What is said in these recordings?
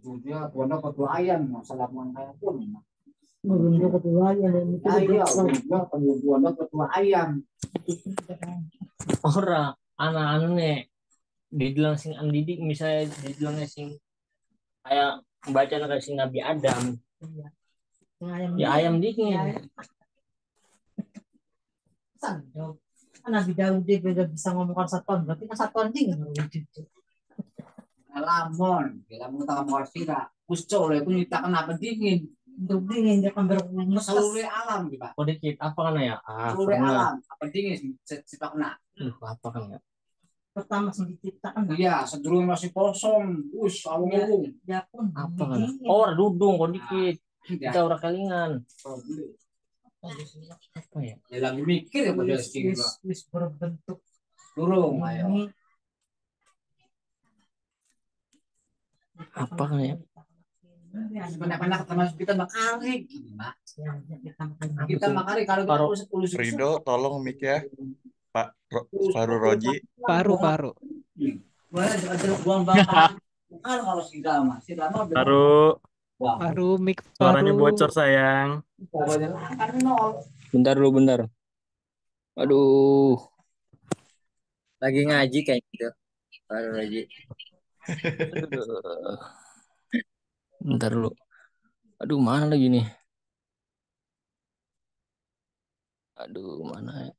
Dia tuan ketua ayam, masalah kayak pun. Merunduk ketua ya dan itu Ya iya, udah dia tuan ketua ayam. Ora anak-anak nih dibilang sing didik misalnya dibilang sing kayak membaca kayak sing Nabi Adam ayam ya ayam dingin sandok. Kan Nabi Daud dia udah bisa ngomongkan satuan, berarti kan satuan dingin wujud. Lamun, lamun tak mau sira. Kusco le pun kita kenapa dingin. Untuk dingin dia kan berumur Seluruh alam gitu. kok dikit apa kan ya Seluruh pernah alam, apa dingin sifat kena. apa kan ya pertama sih diciptakan. Iya, sedurunge masih kosong. Awung-awung. Ya pun apa kan oh ada dudung kok dikit kita orang kelingan apa ya Ya lagi mikir ya pada sedikit. wis berbentuk Durung ayo. ini apa kan ya Anak-anak termasuk kita makari gini, Mak. Kita makari kalau kita Paru- ulus Rido, tolong mic ya, Pak Faru Roji. Paru. boleh ada buang bapak. Kalau si Rama Paru, Paru, mic suaranya paru. bocor sayang. kan nol. Bentar dulu, bentar. Aduh, lagi ngaji kayak gitu. Baru lagi. bentar dulu aduh mana lagi nih aduh mana ya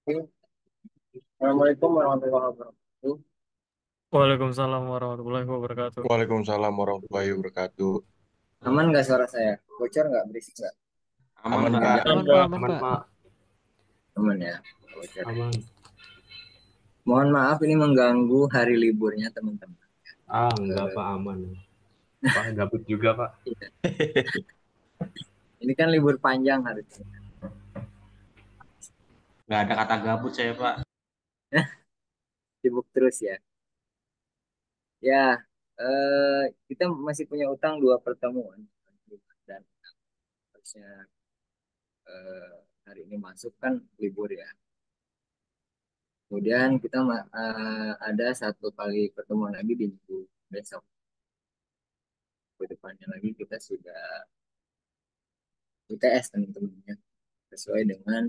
Assalamualaikum warahmatullahi wabarakatuh. Waalaikumsalam warahmatullahi wabarakatuh. Waalaikumsalam warahmatullahi wabarakatuh. Aman nggak suara saya? Bocor nggak? Berisik nggak? Aman, Aman, Kak. Pak. Aman, Aman Pak, Pak. aman Aman, Pak. Pak. Aman ya. Bocor. Aman. Mohon maaf ini mengganggu hari liburnya teman-teman. Enggak, Pak, aman. Pak, gabut juga, Pak. Iya. Ini kan libur panjang hari ini. Nggak ada kata gabut saya, Pak. Sibuk terus ya. Ya, kita masih punya utang 2 pertemuan dan harusnya eh, hari ini masuk kan libur ya. Kemudian kita ada 1 kali pertemuan lagi di minggu besok. Ke depannya lagi kita sudah UTS teman-temannya sesuai dengan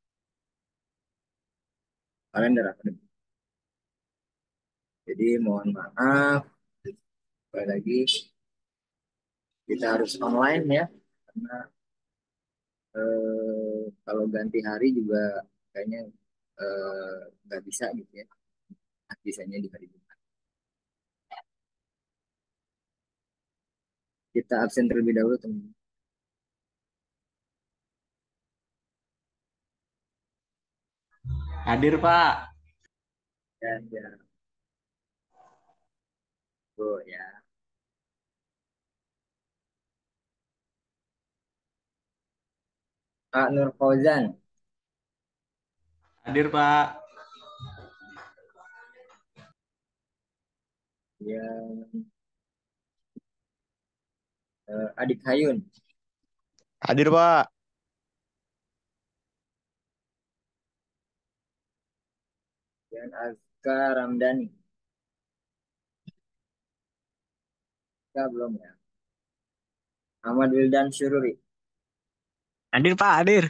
kalender akademik. Jadi mohon maaf sekali lagi kita harus online ya karena kalau ganti hari juga kayaknya nggak bisa gitu ya. Bisanya di hari Jumat. Kita absen terlebih dahulu teman. Hadir, Pak. Ya, ya. Bu, ya. Pak Nur Fauzan. Hadir, Pak. Ya, Adik Hayun. Hadir, Pak. Dan Azka Ramdhani. Azka belum ya. Ahmad Wildan Syururi. Hadir, Pak, hadir.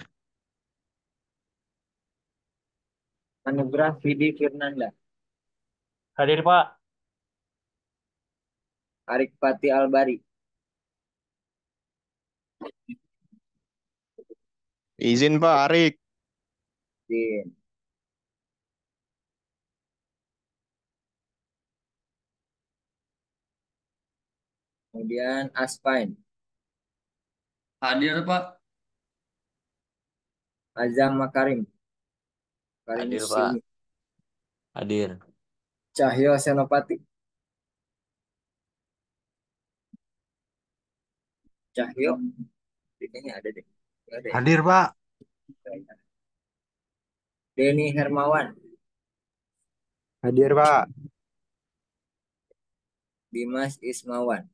Anugrah Vidi Firnanda. Hadir, Pak. Arik Pati Albari. Izin, Pak, Arik. Din. Kemudian Aspain. Hadir, Pak. Azam Makarim. Hadir, Karimus Pak. Silmi. Hadir. Cahyo Senopati. Cahyo. Ini ada deh. Ada ya? Hadir, Pak. Denny Hermawan. Hadir, Pak. Dimas Ismawan.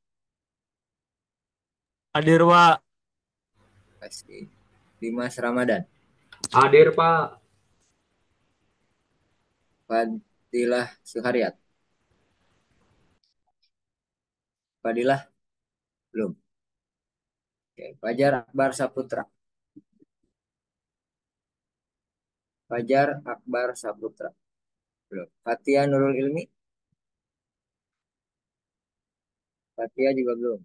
Hadir, Pak. Kasih. Dimas Ramadan. Hadir, Pak. Fadilah Suharyat. Fadilah belum. Oke. Fajar Akbar Saputra. Fajar Akbar Saputra. Belum. Fatia Nurul Ilmi. Fatia juga belum.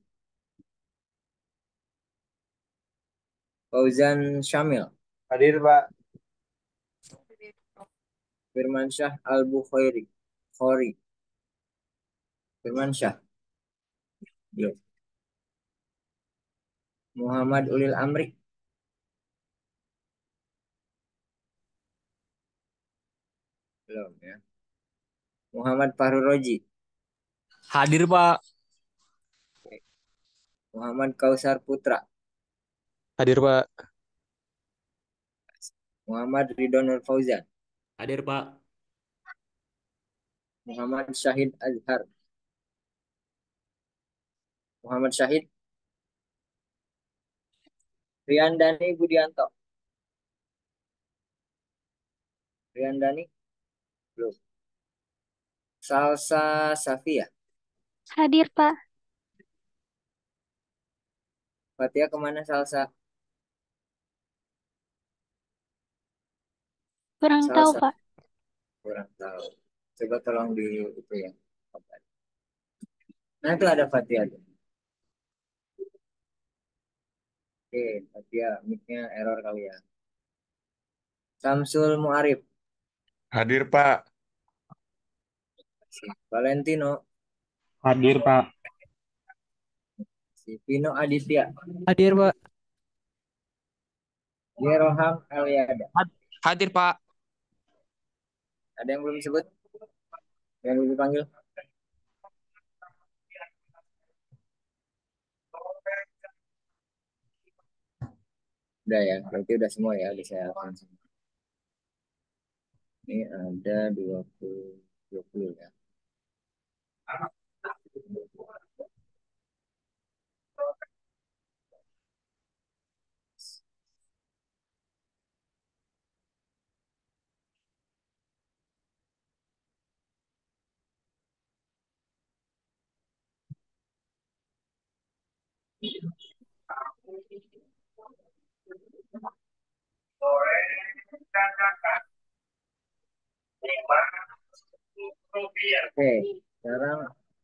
Fauzan Syamil. Hadir, Pak. Firmansyah Al-Bukhairi. Khori. Firmansyah. Belum. Muhammad Ulil Amri. Belum ya. Muhammad Fahru Roji. Hadir, Pak. Muhammad Kausar Putra. Hadir, Pak. Muhammad Ridwanul Fauzan. Hadir, Pak. Muhammad Syahid Azhar. Muhammad Syahid. Riyandani Budianto. Riyandani. Belum. Salsa Safia. Hadir, Pak. Fatia kemana Salsa? Kurang tahu, Salsa. Pak. Kurang tahu. Coba tolong di itu ya. Nah itu ada Fatia. Oke, Fatia. Mic-nya error kali ya. Samsul Muarif. Hadir, Pak. Si Valentino, Hadir, Pak. si Vino Aditya, Hadir, Pak. Yeroham Aliada. Hadir, Pak. Ada yang belum disebut? Yang belum dipanggil? Udah ya, berarti udah semua ya, udah saya akan semua. Ini ada 20 ya. Oke, sekarang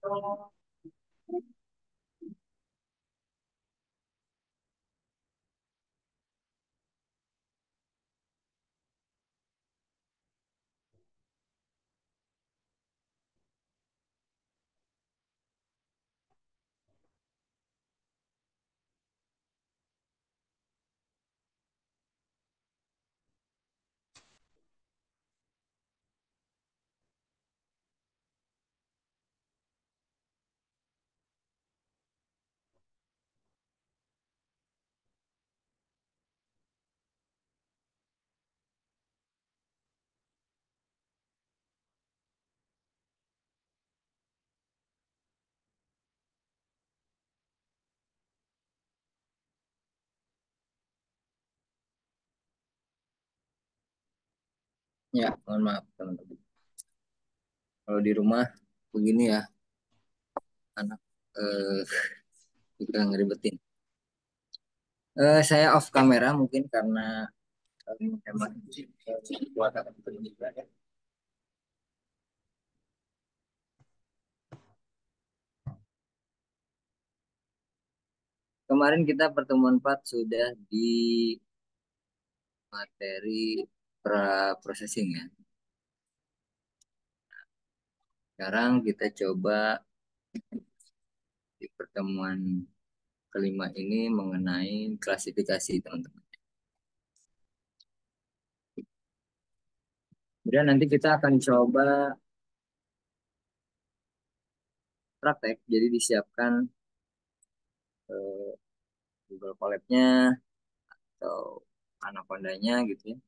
ya, mohon maaf teman-teman. Kalau di rumah begini ya, anak juga ngeribetin. Saya off kamera mungkin karena hemat kuota juga ya. Kemarin kita pertemuan 4 sudah di materi processing ya. Sekarang kita coba di pertemuan kelima ini mengenai klasifikasi teman-teman. Kemudian nanti kita akan coba praktek, jadi disiapkan Google Colab-nya atau Anaconda-nya gitu ya.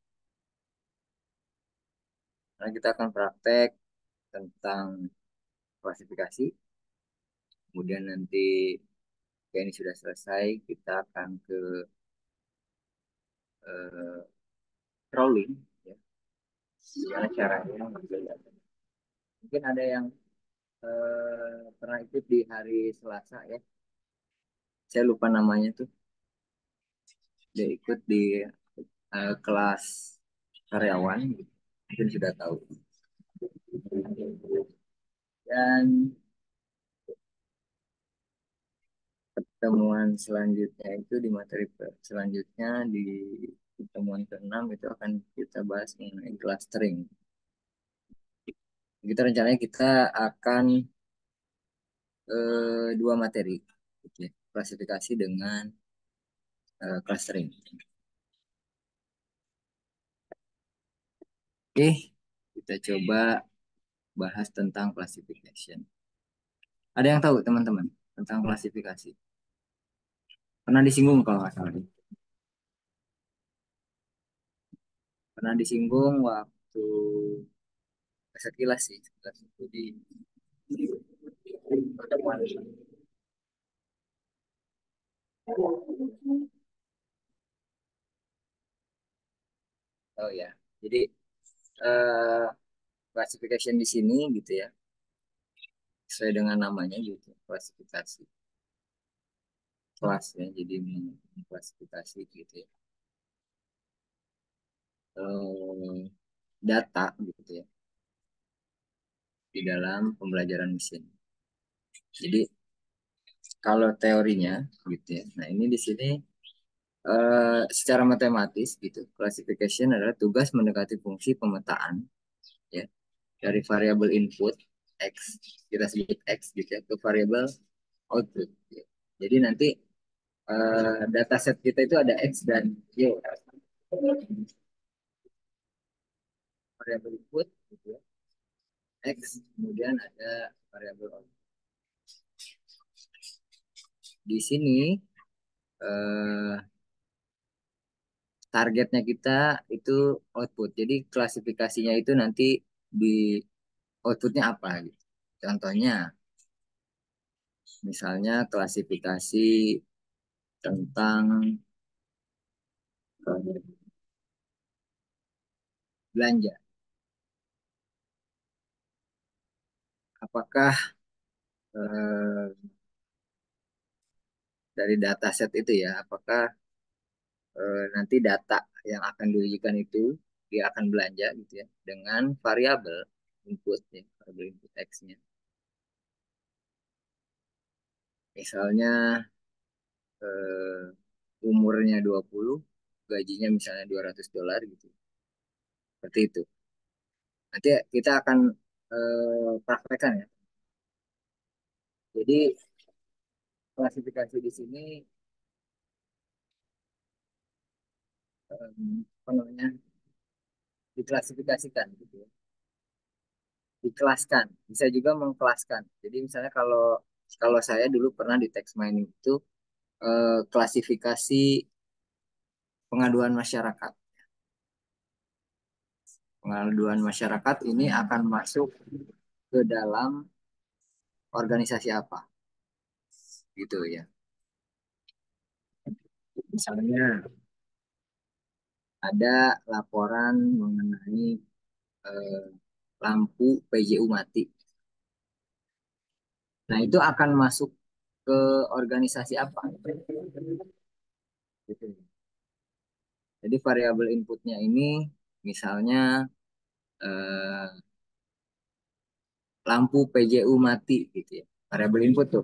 Karena kita akan praktek tentang klasifikasi. Kemudian nanti ini sudah selesai, kita akan ke crawling ya. Gimana caranya mengambil data. Mungkin ada yang pernah ikut di hari Selasa ya. Saya lupa namanya tuh. Dia ikut di kelas karyawan, gitu. Mungkin sudah tahu. Dan pertemuan selanjutnya itu di materi selanjutnya di pertemuan ke-6 itu akan kita bahas mengenai clustering. Kita rencananya kita akan dua materi, gitu ya. Klasifikasi dengan clustering. Oke, kita coba bahas tentang classification. Ada yang tahu teman-teman tentang klasifikasi? Pernah disinggung kalau nggak salah. Pernah disinggung waktu sekilas sih, sekilas itu di pertemuan. Oh ya, jadi eh, classification di sini gitu ya, sesuai dengan namanya gitu, klasifikasi kelas ya, jadi mengklasifikasi gitu ya. Data gitu ya di dalam pembelajaran mesin. Jadi kalau teorinya gitu ya, nah ini di sini secara matematis gitu, classification adalah tugas mendekati fungsi pemetaan dari variabel input X, kita sebut X gitu ya, ke variabel output. Jadi nanti dataset kita itu ada X dan Y. Variabel input gitu ya, X, kemudian ada variabel output. Di sini targetnya kita itu output. Jadi klasifikasinya itu nanti di outputnya apa gitu. Contohnya, misalnya klasifikasi tentang belanja. Apakah dari dataset itu ya, apakah nanti data yang akan diujikan itu dia akan belanja gitu ya dengan variabel input ya, variabel input X-nya. Misalnya umurnya 20, gajinya misalnya $200 gitu. Seperti itu. Nanti kita akan praktekkan ya. Jadi klasifikasi di sini apa namanya? Diklasifikasikan gitu ya. Dikelaskan, bisa juga mengkelaskan. Jadi misalnya kalau kalau saya dulu pernah di text mining itu klasifikasi pengaduan masyarakat. Pengaduan masyarakat ini akan masuk ke dalam organisasi apa, gitu ya. Misalnya ada laporan mengenai lampu PJU mati. Nah, itu akan masuk ke organisasi apa? Gitu. Jadi variabel inputnya ini misalnya lampu PJU mati gitu ya. Variabel input tuh.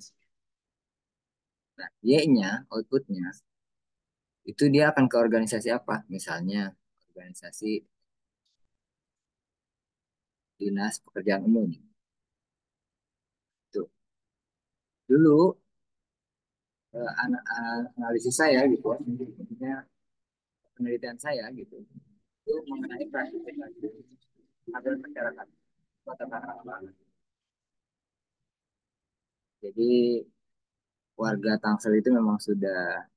Nah, Y-nya, outputnya, itu dia akan ke organisasi apa? Misalnya organisasi Dinas Pekerjaan Umum. Tuh. Dulu analisis saya gitu ya, maksudnya penelitian saya gitu, itu mengenai klasifikasi agar masyarakat kota Tangerang. Jadi warga Tangsel itu memang sudah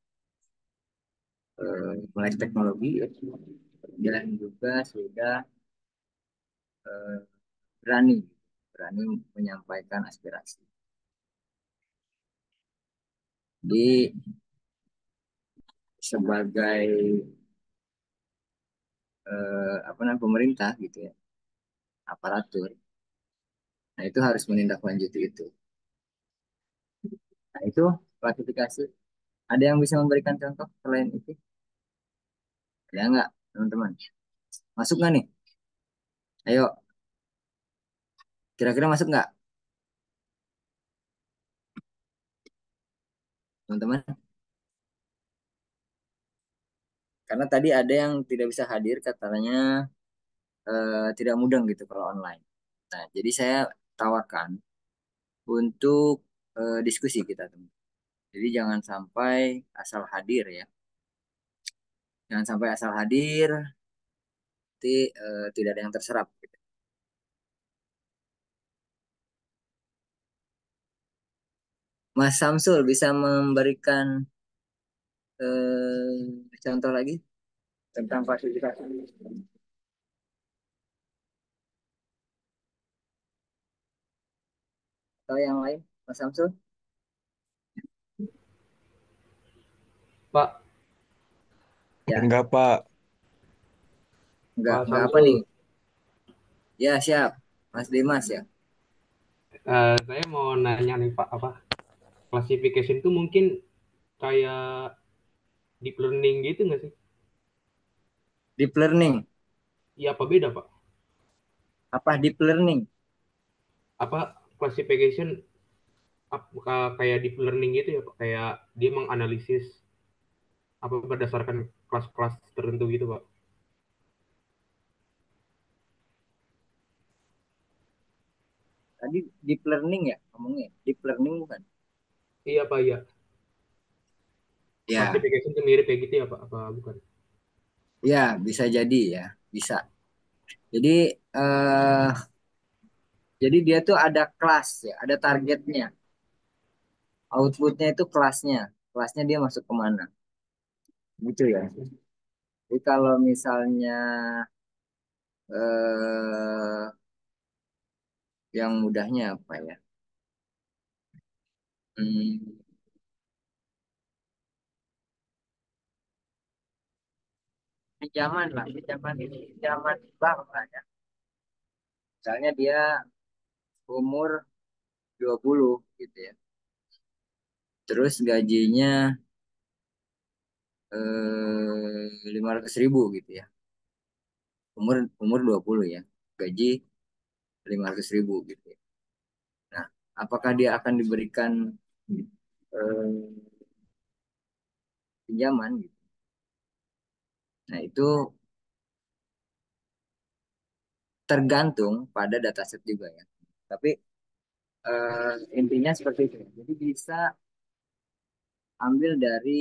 melek teknologi ya, dan juga sudah eh, berani berani menyampaikan aspirasi. Di sebagai apa namanya pemerintah gitu ya, aparatur, nah itu harus menindaklanjuti itu. Nah itu klasifikasi. Ada yang bisa memberikan contoh selain itu? Ada nggak teman-teman? Masuk nggak nih? Ayo, kira-kira masuk nggak teman-teman? Karena tadi ada yang tidak bisa hadir katanya tidak mudah gitu kalau online. Nah, jadi saya tawarkan untuk diskusi kita teman. Jadi jangan sampai asal hadir ya. Jangan sampai asal hadir, nanti tidak ada yang terserap. Gitu. Mas Samsul bisa memberikan contoh lagi tentang klasifikasi atau yang lain, Mas Samsul? Pak, Ya, Enggak, Pak. enggak Pak apa Samsul, nih? Ya, siap. Mas Dimas ya. saya mau nanya nih Pak, apa classification itu mungkin kayak deep learning gitu nggak sih? Deep learning. Iya apa beda Pak? Apa deep learning? Apa classification kayak deep learning gitu ya Pak? Kayak dia menganalisis apa berdasarkan kelas-kelas tertentu gitu Pak? Tadi deep learning ya ngomongnya. Deep learning bukan? Iya Pak, iya. Ya, Classification itu mirip kayak gitu ya Pak, apa bukan? ya bisa jadi ya, bisa. Jadi eh jadi dia tuh ada kelas ya, ada targetnya. Outputnya itu kelasnya. Kelasnya dia masuk kemana? Gitu ya. Jadi kalau misalnya eh yang mudahnya apa ya? Hmm, pinjaman lah, pinjaman ini, pinjaman bank lah ya. Misalnya dia umur 20 gitu ya. Terus gajinya 500.000 gitu ya. Umur umur 20 ya. Gaji 500.000 gitu ya. Nah, apakah dia akan diberikan eh, pinjaman gitu. Nah, itu tergantung pada dataset juga ya. Tapi intinya seperti itu. Jadi bisa ambil dari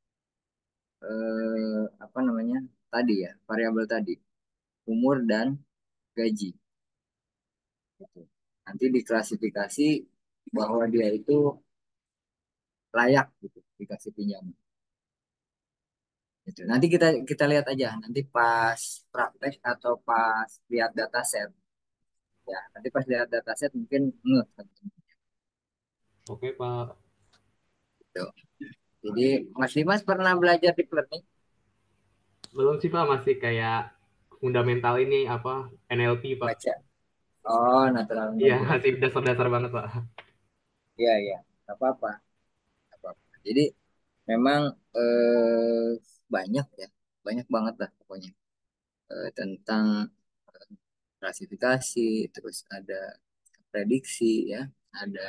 apa namanya tadi ya, variabel tadi, umur dan gaji. Gitu. Nanti diklasifikasi bahwa dia itu layak gitu dikasih pinjaman. Gitu. Nanti kita kita lihat aja nanti pas praktek atau pas lihat dataset ya. Nanti pas lihat dataset mungkin ngeh Oke Pak. gitu. Jadi Mas Dimas pernah belajar deep learning? Belum sih Pak, masih kayak fundamental ini apa NLP Pak. Baca. Oh, natural Iya, language. masih dasar-dasar banget Pak. Iya, iya. Nggak apa-apa. Nggak apa-apa. Jadi memang banyak ya. Banyak banget lah pokoknya. Tentang klasifikasi, terus ada prediksi ya, ada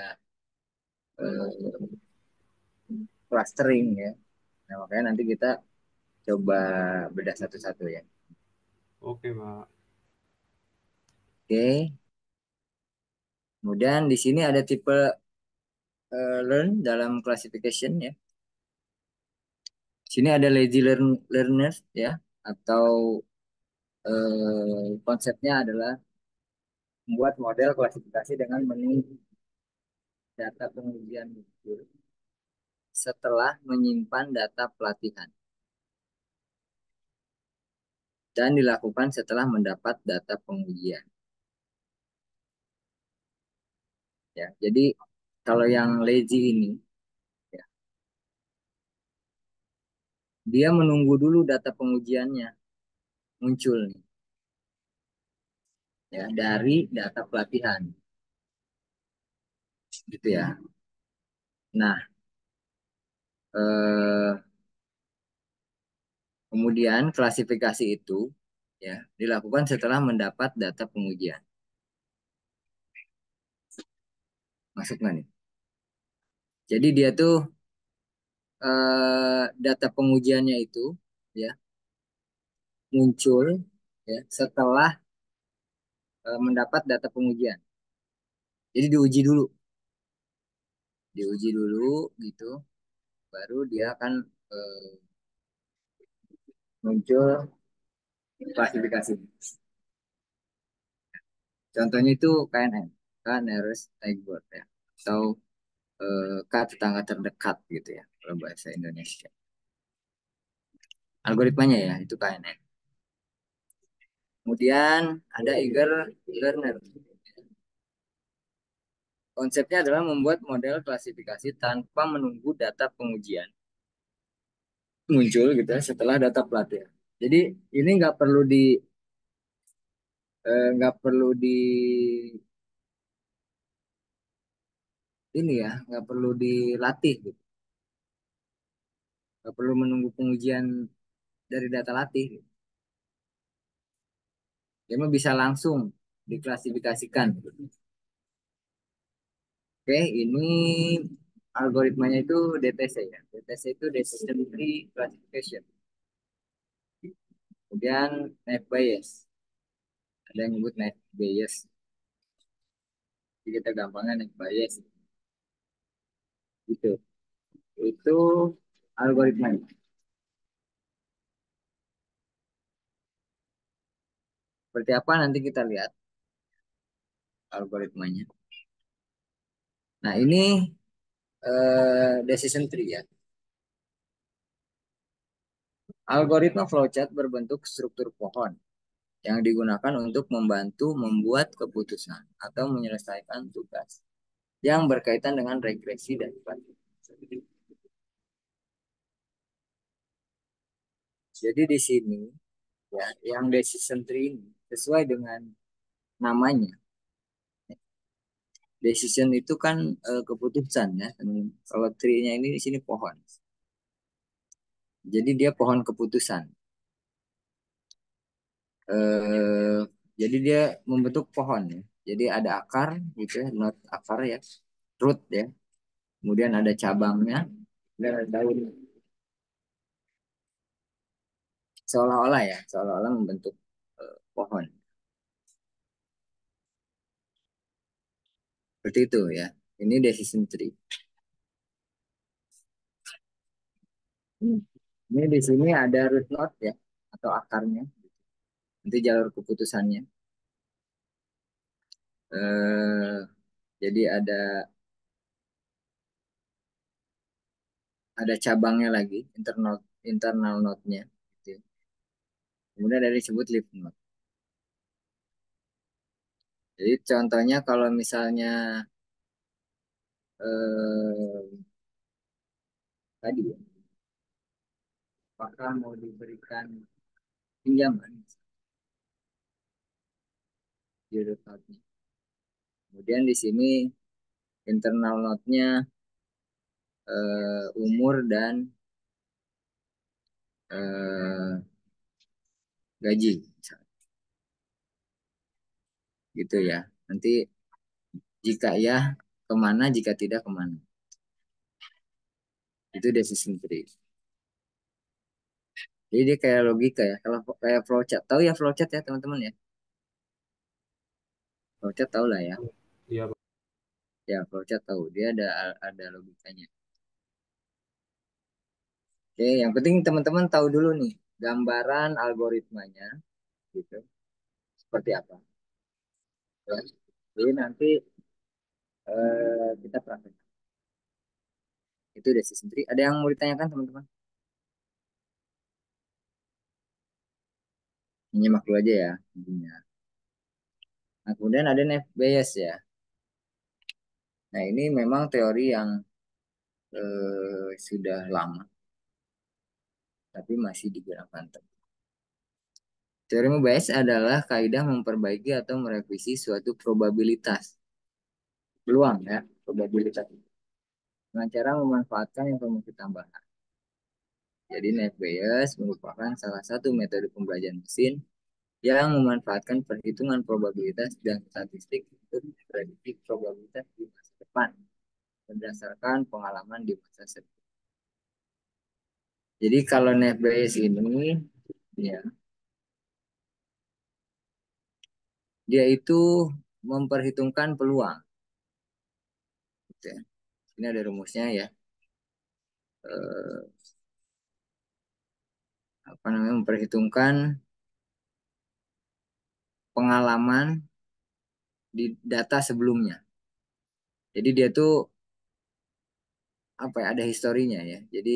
eh, clustering ya. Nah, makanya nanti kita coba bedah satu-satu ya. Oke Pak. Oke. Kemudian di sini ada tipe learn dalam classification ya. Sini ada lazy learners ya, atau konsepnya adalah membuat model klasifikasi dengan menunggu data pengujian muncul setelah menyimpan data pelatihan dan dilakukan setelah mendapat data pengujian. Ya, jadi kalau yang lazy ini, ya, dia menunggu dulu data pengujiannya muncul nih, ya, dari data pelatihan, gitu ya. Nah, eh, kemudian klasifikasi itu ya dilakukan setelah mendapat data pengujian. Masuk nggak nih? Jadi dia tuh data pengujiannya itu ya muncul ya setelah mendapat data pengujian. Jadi diuji dulu gitu, baru dia akan eh, muncul klasifikasi. Contohnya itu KNN, kan Nearest Neighbor ya, atau K tetangga terdekat gitu ya, kalau bahasa Indonesia. Algoritmanya ya itu KNN. Kemudian ada eager learner. Konsepnya adalah membuat model klasifikasi tanpa menunggu data pengujian muncul gitu ya setelah data pelatihan. Jadi ini nggak perlu di ini ya, nggak perlu dilatih gitu. Nggak perlu menunggu pengujian dari data latih gitu. Dia mah bisa langsung diklasifikasikan gitu. Oke, ini algoritmanya itu DTC ya. DTC itu Decision Tree Classification. Kemudian Naive Bayes. Ada yang nyebut Naive Bayes. Jadi kita gampangnya naik bias. Gitu. Itu algoritmanya. Seperti apa nanti kita lihat algoritmanya. Nah, ini decision tree ya. Algoritma flowchart berbentuk struktur pohon yang digunakan untuk membantu membuat keputusan atau menyelesaikan tugas yang berkaitan dengan regresi dan klasifikasi. Jadi di sini ya, yang decision tree ini sesuai dengan namanya. Decision itu kan keputusan ya. Kalau tree-nya ini di sini pohon. Jadi dia pohon keputusan. Eh, jadi dia membentuk pohon ya. Jadi ada akar gitu ya, not akar ya, root ya. Kemudian ada cabangnya dan ada daun. Seolah-olah ya, seolah-olah membentuk pohon. Seperti itu ya. Ini decision tree. Ini di sini ada root node ya, atau akarnya. Nanti jalur keputusannya. Jadi ada cabangnya lagi, internal node-nya. Gitu. Kemudian ada disebut leaf node. Jadi contohnya kalau misalnya tadi ya, apakah mau diberikan pinjaman di root node-nya. Kemudian di sini internal node-nya umur dan gaji, gitu ya. Nanti jika ya kemana, jika tidak kemana. Itu decision tree. Jadi dia kayak logika ya. Kalau kayak flowchart, tahu ya flowchart ya teman-teman ya. Flowchart tahu lah ya. Iya, Pak. Ya flowchart tahu. Dia ada logikanya. Oke, yang penting teman-teman tahu dulu nih gambaran algoritmanya, gitu. Seperti apa? Ya. Jadi nanti kita praktek. Itu decision tree. Ada yang mau ditanyakan teman-teman? Nyimak dulu aja ya. Intinya. Nah, kemudian ada Naive Bayes ya. Nah, ini memang teori yang sudah lama, tapi masih digunakan. Teori Bayes adalah kaidah memperbaiki atau merevisi suatu probabilitas. Peluang ya, probabilitas. Dengan cara memanfaatkan informasi tambahan. Jadi Naive Bayes merupakan salah satu metode pembelajaran mesin yang memanfaatkan perhitungan probabilitas dan statistik untuk memprediksi probabilitas di masa depan berdasarkan pengalaman di masa sebelumnya. Jadi kalau Naive Bayes ini ya, dia itu memperhitungkan peluang. Gitu ya. Ini ada rumusnya ya. Memperhitungkan pengalaman di data sebelumnya. Jadi dia tuh ada historinya ya. Jadi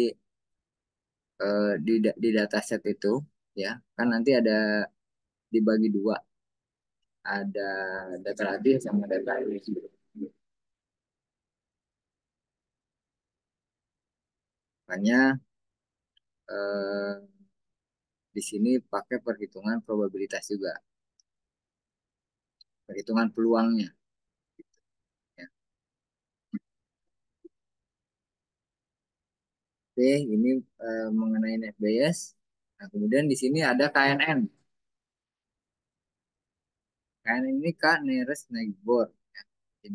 di dataset itu ya kan nanti ada dibagi dua, ada data latih sama data ilmuwan. Makanya di sini pakai perhitungan probabilitas juga, perhitungan peluangnya. Ya. Oke, ini mengenai net bias. Nah, kemudian di sini ada KNN. KNN ini K nearest neighbor. Ya. Jadi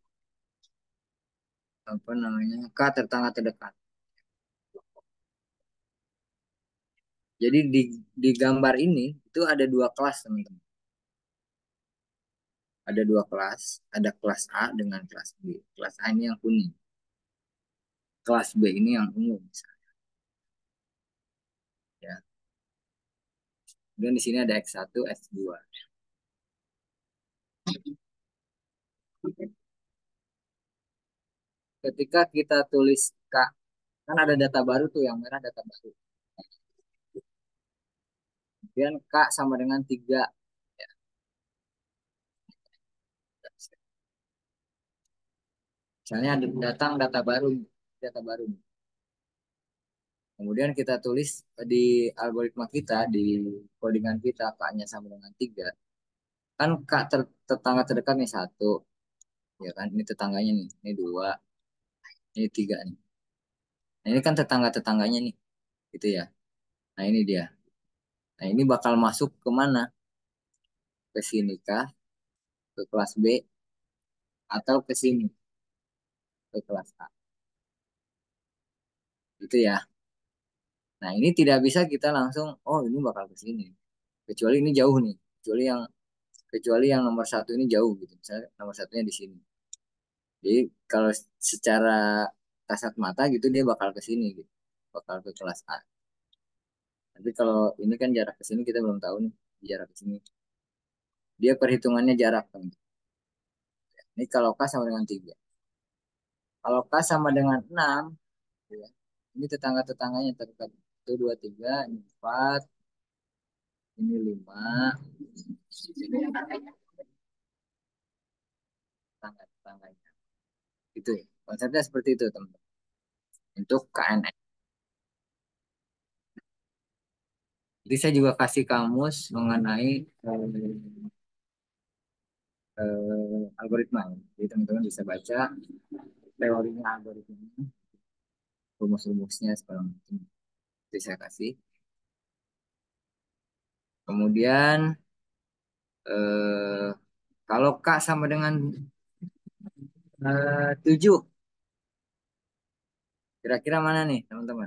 K tetangga terdekat. Jadi di gambar ini itu ada dua kelas teman-teman. Ada dua kelas, ada kelas A dengan kelas B. Kelas A ini yang kuning, kelas B ini yang ungu misalnya. Ya. Kemudian di sini ada X1, X2. Ketika kita tulis K, kan ada data baru tuh, yang merah data baru. Kemudian K sama dengan 3. Ya. Misalnya ada datang data baru, data baru. Kemudian kita tulis di algoritma kita, di codingan kita, K-nya sama dengan 3. Kan K tetangga terdekatnya 1. Ya kan, ini tetangganya nih, ini 2, ini 3 nih. Nah ini kan tetangga-tetangganya nih, gitu ya. Nah ini dia. Nah ini bakal masuk ke mana? Ke sini kah? Ke kelas B? Atau ke sini? Ke kelas A? Gitu ya. Nah ini tidak bisa kita langsung, oh ini bakal ke sini. Kecuali ini jauh nih. Kecuali yang nomor 1 ini jauh gitu. Misalnya nomor satunya di sini. Jadi kalau secara kasat mata gitu dia bakal ke sini gitu. Bakal ke kelas A. Tapi kalau ini kan jarak ke sini kita belum tahu nih jarak ke sini. Dia perhitungannya jarak kan. Ini kalau K sama dengan 3. Kalau K sama dengan 6, ya, ini tetangga-tetangganya terdekat. Itu 2, 3, ini 4, ini 5. Tetangga-tetangganya. Itu konsepnya seperti itu teman-teman. Untuk KNX. Jadi saya juga kasih kamus mengenai algoritma. Jadi teman-teman bisa baca teorinya algoritma, rumus-rumusnya segala macam. Itu saya kasih. Kemudian eh, kalau K sama dengan 7, kira-kira mana nih teman-teman?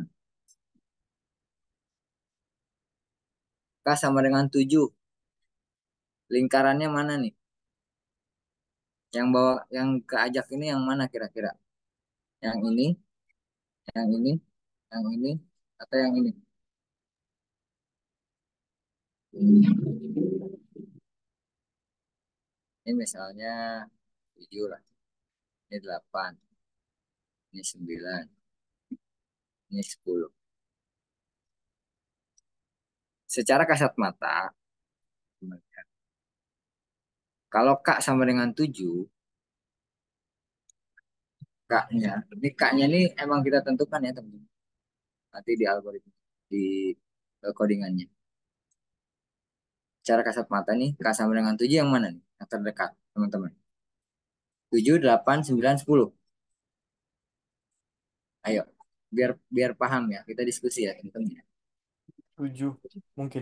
K sama dengan 7, lingkarannya mana nih? Yang bawa, yang keajak ini yang mana kira-kira? Yang ini, yang ini, yang ini, atau yang ini? Ini misalnya 7 lah. Ini 8. Ini 9. Ini 10. Secara kasat mata, kalau K sama dengan 7, K-nya, ini K-nya ini emang kita tentukan ya teman-teman. Nanti di algoritma, di codingannya. Secara kasat mata nih, K sama dengan 7 yang mana nih? Yang terdekat, teman-teman. 7, 8, 9, 10. Ayo, biar biar paham ya. Kita diskusi ya, teman-teman. 7 mungkin.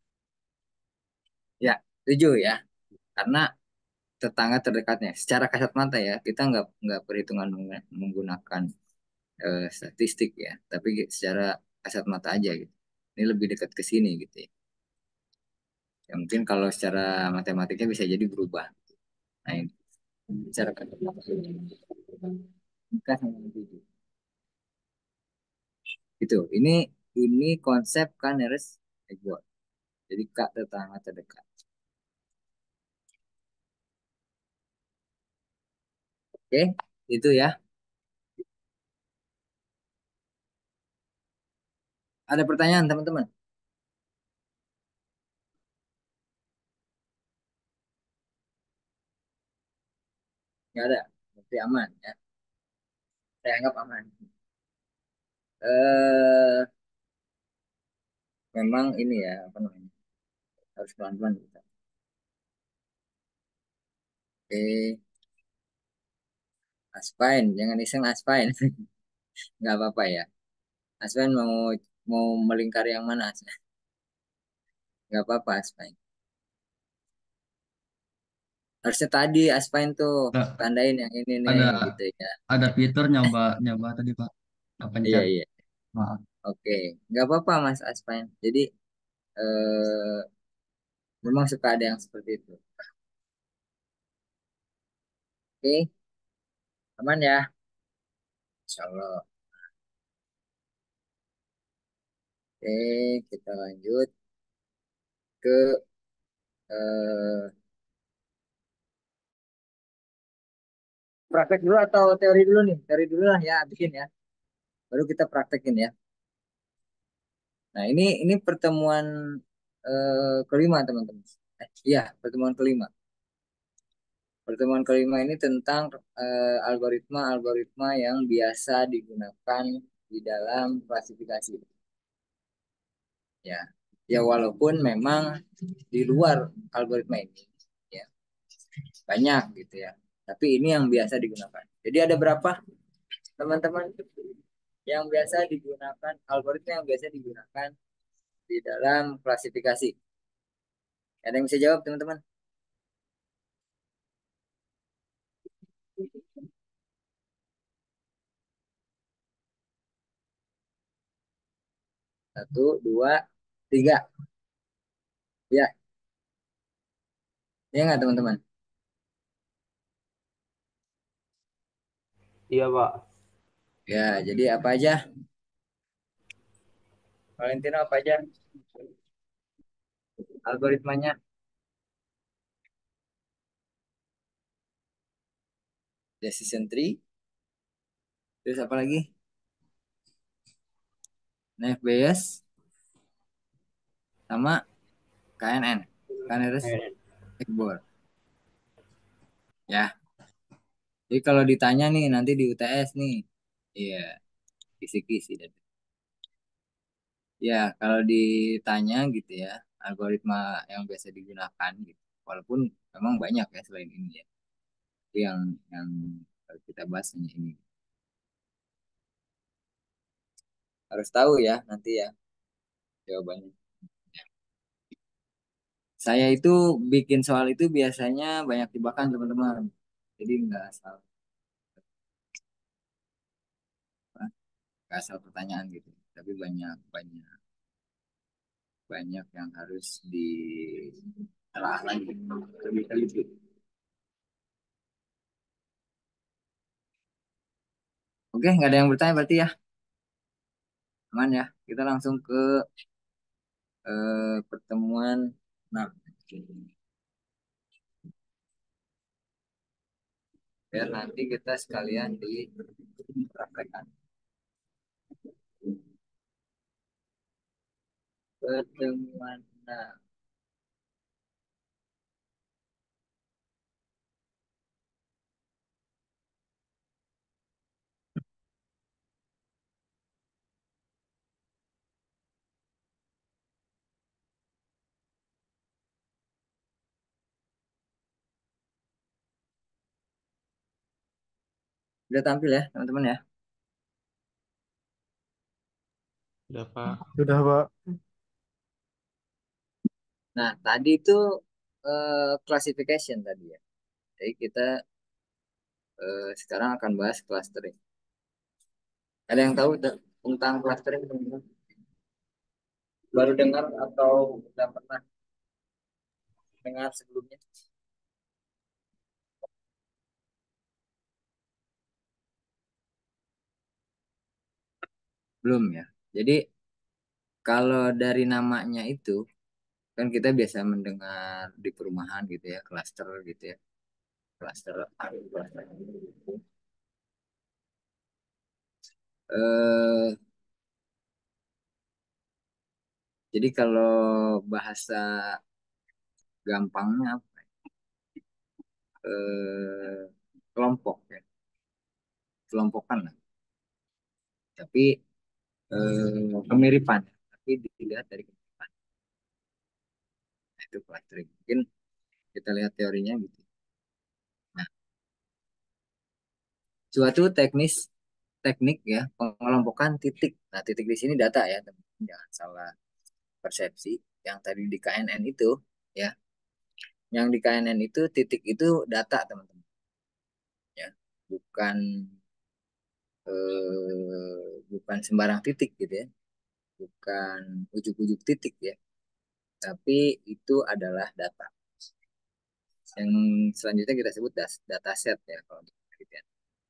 Ya, 7 ya. Karena tetangga terdekatnya. Secara kasat mata ya, kita nggak perhitungan menggunakan statistik ya, tapi secara kasat mata aja gitu. Ini lebih dekat ke sini gitu ya. Ya mungkin kalau secara matematiknya bisa jadi berubah. Nah ini secara kasat mata. Nikah sama tujuh. Gitu. Ini konsep Caners Edward. Jadi kak tetangga terdekat. Oke, itu ya. Ada pertanyaan teman-teman? Nggak ada. Berarti aman ya. Saya anggap aman. Eh, memang ini ya apa namanya? Harus pelan-pelan kita. Oke, Aspain, jangan iseng Aspain. Nggak apa-apa ya. Aspain mau mau melingkar yang mana? Nggak apa-apa Aspain. Harusnya tadi Aspain tuh Ada tandain yang ini nih ada gitu ya. ada Peter nyoba nyoba tadi Pak. Nggak Iya pencet. iya. Maaf. Oke, nggak apa-apa Mas Aspain. Jadi memang suka ada yang seperti itu. Oke, aman ya? Insya Allah. Oke, kita lanjut ke eh, praktek dulu atau teori dulu nih? Teori dulu lah ya, bikin ya. Baru kita praktekin ya. Nah, ini pertemuan kelima, teman-teman. Iya, pertemuan kelima. Pertemuan kelima ini tentang algoritma-algoritma yang biasa digunakan di dalam klasifikasi. Ya, ya walaupun memang di luar algoritma ini, ya banyak gitu ya. Tapi ini yang biasa digunakan. Jadi ada berapa, teman-teman, yang biasa digunakan, algoritma yang biasa digunakan di dalam klasifikasi? Ada yang bisa jawab, teman-teman? Satu, dua, tiga. Ya, ya nggak, teman-teman? Iya, Pak. Ya, jadi apa aja? Valentino, apa aja algoritmanya? Decision tree. Terus apa lagi? Naive Bayes sama KNN. Canary Backbone. Ya. Jadi kalau ditanya nih nanti di UTS nih, iya, kisi-kisi. Ya, kalau ditanya gitu ya, algoritma yang biasa digunakan gitu. Walaupun memang banyak ya selain ini ya. Tapi yang kita bahas hanya ini. Harus tahu ya nanti ya jawabannya. Saya itu bikin soal itu biasanya banyak jebakan, teman-teman. Jadi nggak asal pertanyaan gitu. Tapi banyak banyak banyak yang harus ditelaah lagi lebih teliti. Oke, nggak ada yang bertanya berarti ya, aman ya. Kita langsung ke pertemuan. Nah, biar nanti kita sekalian dipraktekkan. Pertemuan. Nah, udah tampil ya, teman-teman ya. Udah, Pak. Sudah, Pak. Nah, tadi itu classification tadi ya. Jadi kita sekarang akan bahas clustering. Ada yang tahu tentang clustering, teman-teman? Baru dengar atau udah pernah dengar sebelumnya? Belum ya. Jadi kalau dari namanya itu kan kita biasa mendengar di perumahan gitu ya, cluster gitu ya. Cluster A, cluster B. Eh, jadi kalau bahasa gampangnya apa? Eh, kelompok ya, kelompokan lah. Tapi kemiripan, tapi dilihat dari kemiripan. Nah, itu clustering. Mungkin kita lihat teorinya gitu. Nah, suatu teknik ya pengelompokan titik. Nah, titik di sini data ya, teman-teman. Jangan salah persepsi. Yang tadi di KNN itu ya, yang di KNN itu titik itu data, teman-teman. Ya, bukan bukan sembarang titik gitu ya, bukan ujuk-ujuk titik ya, tapi itu adalah data. Yang selanjutnya kita sebut dataset ya kalau untuk penelitian.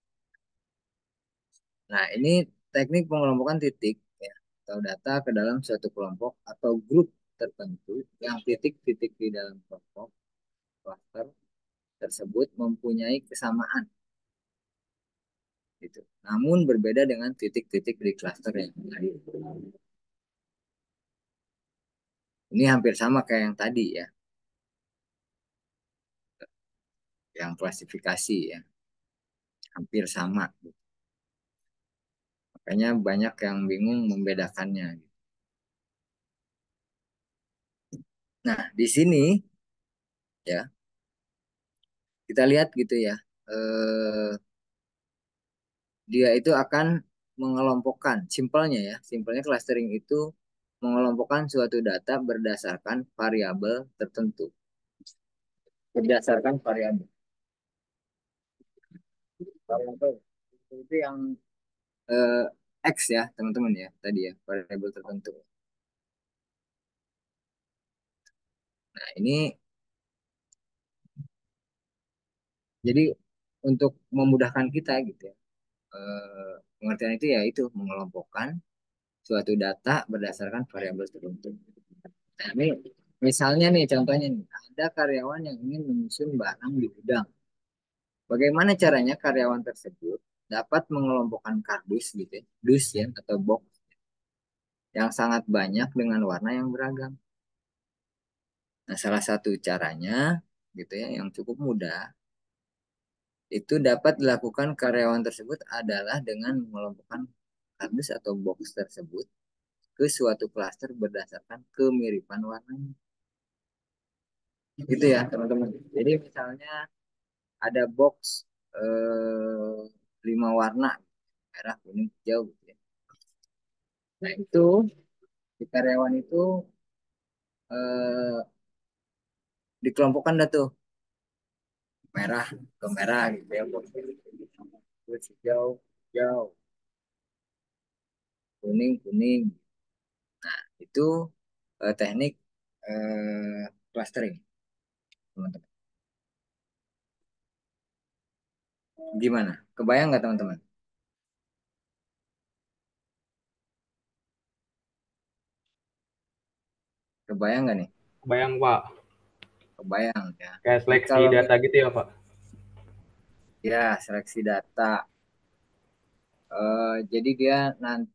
Nah, ini teknik pengelompokan titik ya, atau data ke dalam suatu kelompok atau grup tertentu yang titik-titik di dalam kelompok cluster tersebut mempunyai kesamaan gitu. Namun berbeda dengan titik-titik di cluster yang lain. Ini hampir sama kayak yang tadi ya, yang klasifikasi ya, hampir sama. Makanya banyak yang bingung membedakannya. Nah, di sini ya kita lihat gitu ya, dia itu akan mengelompokkan, simpelnya clustering itu mengelompokkan suatu data berdasarkan variabel tertentu, berdasarkan variabel. Variabel itu yang eh, X ya teman-teman ya tadi ya, variabel tertentu. Nah ini jadi untuk memudahkan kita gitu ya, pengertian itu ya itu mengelompokkan suatu data berdasarkan variabel tertentu. Nah, ini misalnya nih contohnya nih, ada karyawan yang ingin menyusun barang di gudang. Bagaimana caranya karyawan tersebut dapat mengelompokkan kardus gitu ya, dus ya atau box yang sangat banyak dengan warna yang beragam. Nah, salah satu caranya gitu ya yang cukup mudah itu dapat dilakukan karyawan tersebut adalah dengan mengelompokkan kardus atau box tersebut ke suatu klaster berdasarkan kemiripan warnanya. Gitu ya, teman-teman. Jadi misalnya ada box eh, 5 warna, merah, kuning, hijau gitu ya. Nah, itu di karyawan itu eh, dikelompokkan dah tuh merah ke merah gitu ya, box. Terus hijau, hijau, kuning, kuning. Itu teknik clustering, teman-teman. Gimana? Kebayang nggak teman-teman? Kebayang nggak nih? Bayang Pak, Kebayang ya. kayak Jadi seleksi kalau data gitu ya Pak. ya seleksi data, jadi dia nanti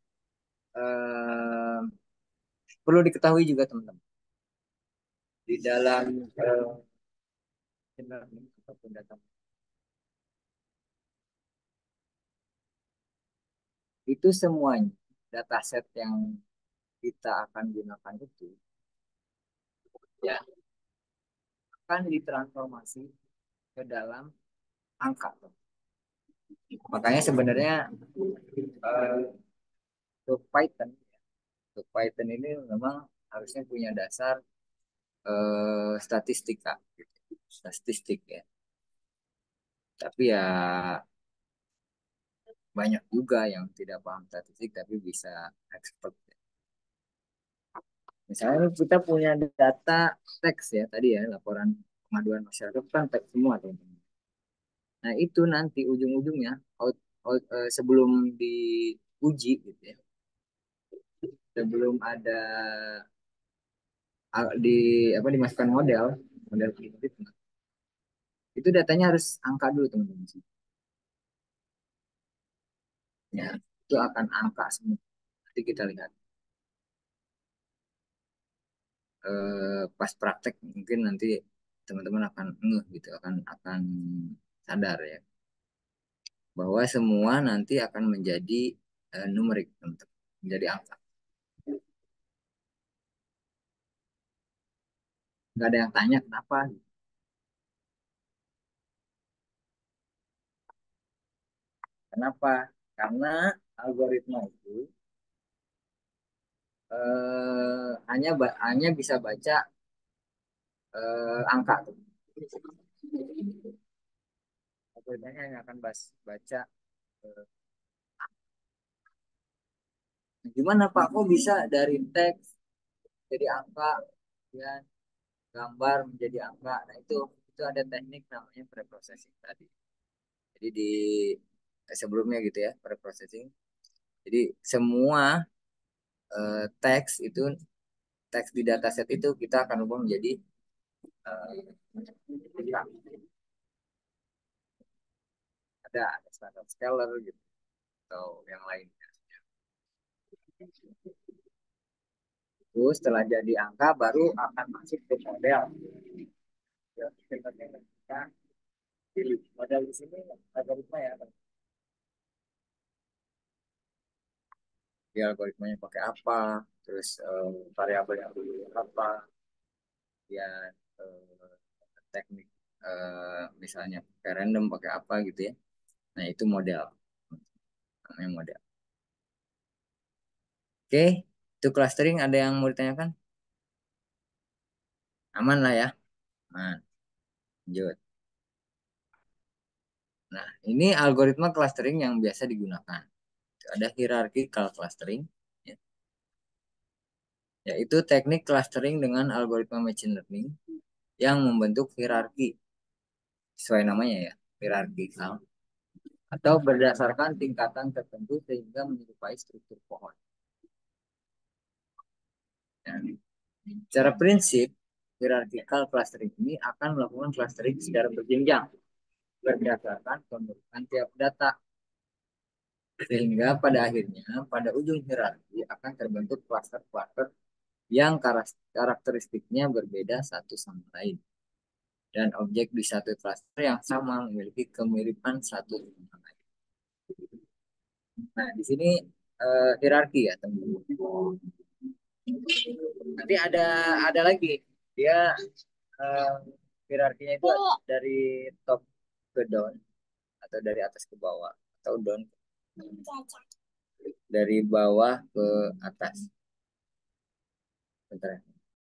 perlu diketahui juga teman-teman di dalam ataupun data itu semuanya dataset yang kita akan gunakan itu ya akan ditransformasi ke dalam angka. Makanya sebenarnya eh, untuk Python ini memang harusnya punya dasar statistika, gitu. Statistik ya. Tapi ya banyak juga yang tidak paham statistik tapi bisa expert. Misalnya kita punya data teks ya tadi ya laporan pengaduan masyarakat kan teks semua teman-teman. Nah itu nanti ujung-ujungnya sebelum diuji gitu ya, sebelum ada di apa dimasukkan model model prediktif itu datanya harus angka dulu teman-teman. Ya itu akan angka semua. Nanti kita lihat pas praktek mungkin nanti teman-teman akan gitu akan sadar ya bahwa semua nanti akan menjadi numerik teman-teman, menjadi angka. Nggak ada yang tanya kenapa. Kenapa? Karena algoritma itu hanya bisa baca angka tuh. Algoritmanya hanya akan baca eh, gimana Pak kok bisa dari teks jadi angka ya gambar menjadi angka. Nah itu itu ada teknik namanya preprocessing tadi. Jadi di sebelumnya gitu ya, preprocessing. Jadi semua teks itu, teks di dataset itu kita akan ubah menjadi ada standard scalar gitu atau yang lainnya. Terus setelah jadi angka baru akan masuk ke model. Kita pilih model di sini algoritma ya. Di algoritmanya pakai apa, terus variabel yang dulu apa, ya teknik misalnya pakai random pakai apa gitu ya. Nah itu model, namanya model. Oke, itu clustering ada yang mau ditanyakan? Aman lah ya, aman. Lanjut. Nah ini algoritma clustering yang biasa digunakan. Ada hierarchical clustering, ya. Yaitu teknik clustering dengan algoritma machine learning yang membentuk hierarki sesuai namanya ya, hierarchical, atau berdasarkan tingkatan tertentu sehingga menyerupai struktur pohon. Ya. Secara prinsip, hierarchical clustering ini akan melakukan clustering secara berjenjang berdasarkan penurunan tiap data. Sehingga pada akhirnya, pada ujung hierarki akan terbentuk cluster-cluster yang karakteristiknya berbeda satu sama lain. Dan objek di satu cluster yang sama memiliki kemiripan satu sama lain. Nah, di sini hierarki ya, teman-teman. Nanti ada lagi. Dia hierarkinya itu dari top ke down atau dari atas ke bawah atau down dari bawah ke atas. Bentar ya.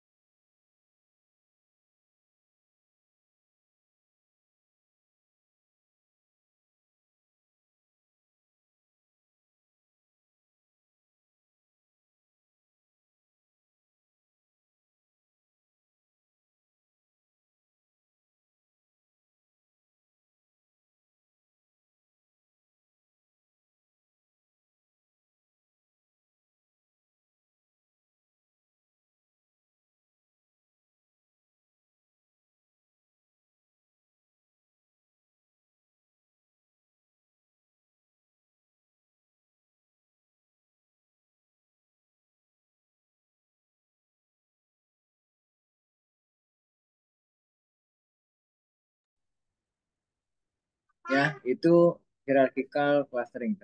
Ya, itu hierarchical clustering.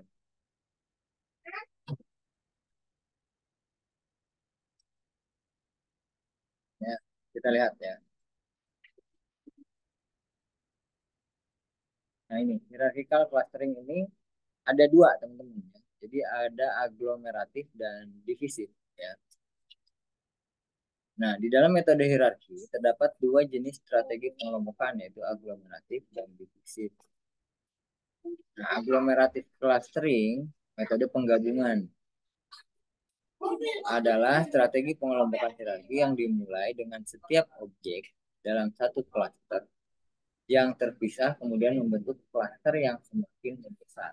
Ya, kita lihat ya. Nah ini hierarchical clustering ini ada dua teman-teman ya. Jadi ada aglomeratif dan divisif ya. Nah di dalam metode hierarki terdapat dua jenis strategi pengelompokan yaitu aglomeratif dan divisif. Nah aglomeratif clustering metode penggabungan adalah strategi pengelompokan hierarki yang dimulai dengan setiap objek dalam satu cluster yang terpisah kemudian membentuk cluster yang semakin membesar.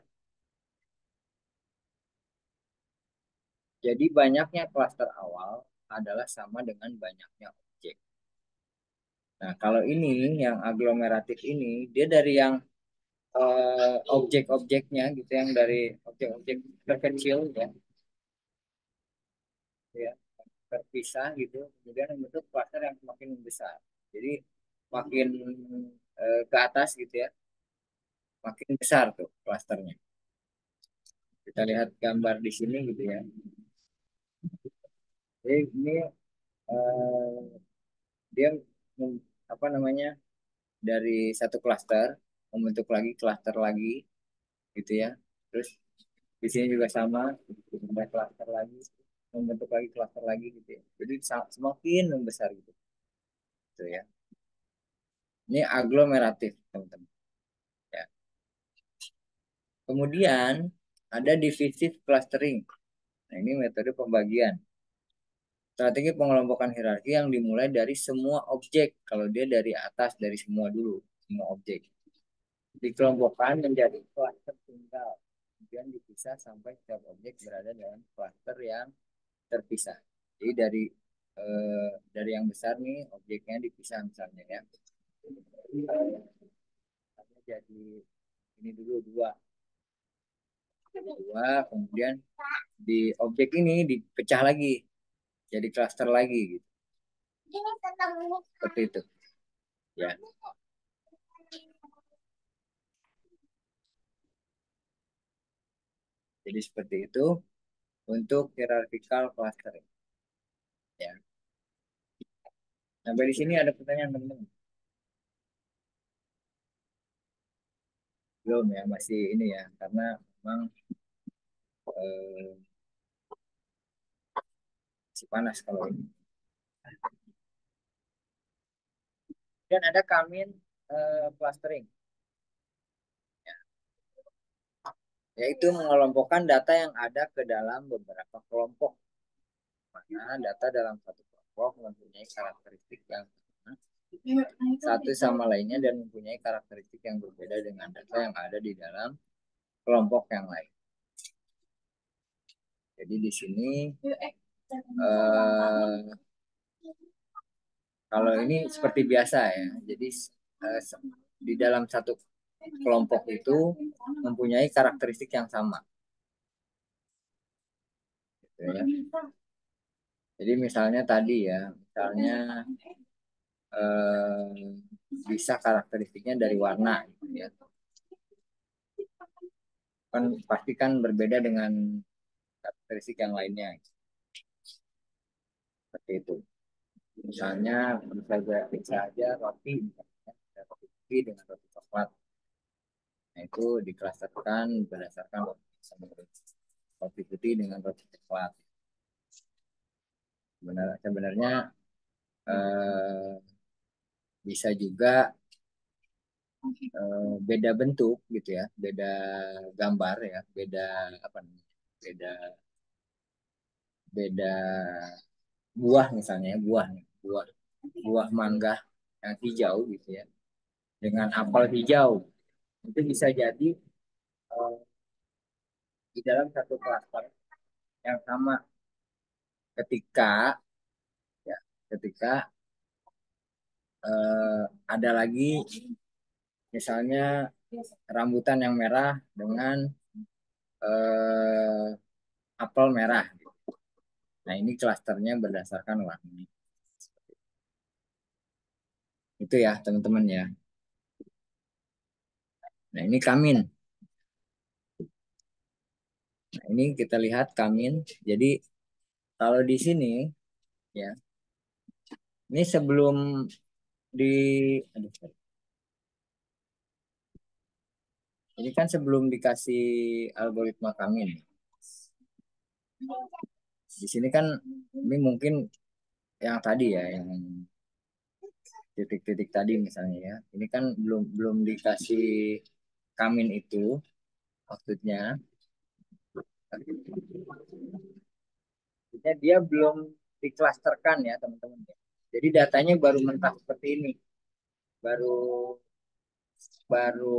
Jadi banyaknya cluster awal adalah sama dengan banyaknya objek. Nah kalau ini yang aglomeratif ini dia dari yang objek-objeknya gitu yang dari objek-objek terkecil ya terpisah gitu kemudian membentuk cluster yang semakin besar. Jadi makin ke atas gitu ya makin besar tuh klasternya. Kita lihat gambar di sini gitu ya. Jadi ini dia apa namanya dari satu klaster membentuk lagi klaster lagi gitu ya. Terus di sini juga sama ada klaster lagi membentuk lagi klaster lagi gitu ya. Jadi semakin membesar gitu. Gitu ya. Ini aglomeratif teman-teman. Ya. Kemudian ada divisif clustering. Nah, ini metode pembagian. Strategi pengelompokan hierarki yang dimulai dari semua objek. Kalau dia dari atas, dari semua dulu, semua objek. Dikelompokkan menjadi klaster tunggal. Kemudian dipisah sampai setiap objek berada dalam klaster yang terpisah. Jadi dari yang besar nih, objeknya dipisah misalnya ya. Jadi ini dulu dua, kemudian di objek ini dipecah lagi jadi klaster lagi gitu. Seperti itu ya. Jadi seperti itu untuk hierarchical clustering ya. Sampai di sini ada pertanyaan teman-teman? Belum ya, masih ini ya, karena memang masih panas kalau ini. Dan ada Kamin clustering, yaitu mengelompokkan data yang ada ke dalam beberapa kelompok. Mana data dalam satu kelompok mempunyai karakteristik yang sama satu sama lainnya dan mempunyai karakteristik yang berbeda dengan data yang ada di dalam kelompok yang lain. Jadi di sini kalau ini seperti biasa ya. Jadi di dalam satu kelompok itu mempunyai karakteristik yang sama. Gitu ya. Jadi misalnya tadi ya, misalnya bisa karakteristiknya dari warna gitu ya. Kan pasti kan berbeda dengan karakteristik yang lainnya. Seperti itu. Misalnya bisa aja roti, roti putih dengan roti coklat. Nah, itu diklasterkan berdasarkan roti putih dengan roti coklat. Sebenarnya bisa juga beda bentuk gitu ya, beda gambar ya, beda apa namanya, beda buah misalnya, buah mangga yang hijau gitu ya, dengan apel hijau itu bisa jadi di dalam satu klaster yang sama ketika ada lagi misalnya rambutan yang merah dengan apel merah. Nah, ini klasternya berdasarkan warna. Itu ya, teman-teman ya. Nah, ini Kamin. Nah, ini kita lihat Kamin. Jadi, kalau di sini, ya, ini sebelum ini kan sebelum dikasih algoritma Kamin. Di sini kan, ini mungkin yang tadi ya, yang titik-titik tadi misalnya ya. Ini kan belum dikasih Kamin itu maksudnya dia belum diklasterkan ya teman-teman. Jadi datanya baru mentah seperti ini, baru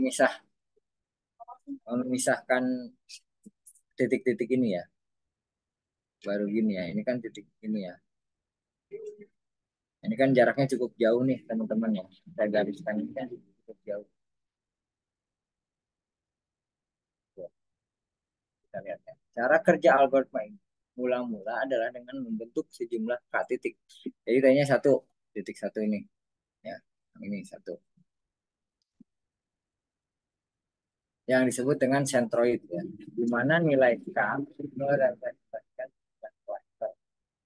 memisahkan titik-titik ini ya, baru gini ya. Ini kan titik ini ya. Ini kan jaraknya cukup jauh nih teman-teman ya. Saya gariskan ini kan cukup jauh. Kita lihat ya. Cara kerja algoritma ini mula-mula adalah dengan membentuk sejumlah titik. Jadi tadinya titik satu ini, ya, ini satu. Yang disebut dengan centroid ya, di mana nilai K merepresentasikan cluster.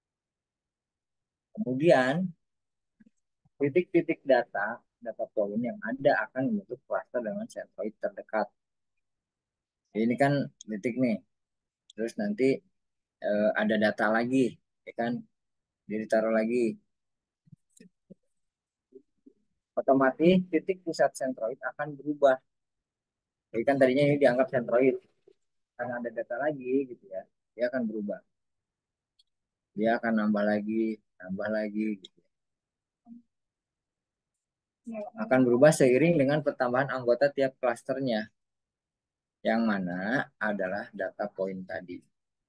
Kemudian titik-titik data poin yang ada akan membentuk cluster dengan centroid terdekat. Jadi ini kan titik nih, terus nanti ada data lagi, ya kan, ditaruh lagi. Otomatis titik pusat centroid akan berubah. Jadi kan tadinya ini dianggap centroid, karena ada data lagi gitu ya, dia akan berubah. dia akan nambah lagi gitu. Akan berubah seiring dengan pertambahan anggota tiap klasternya, yang mana adalah data point tadi.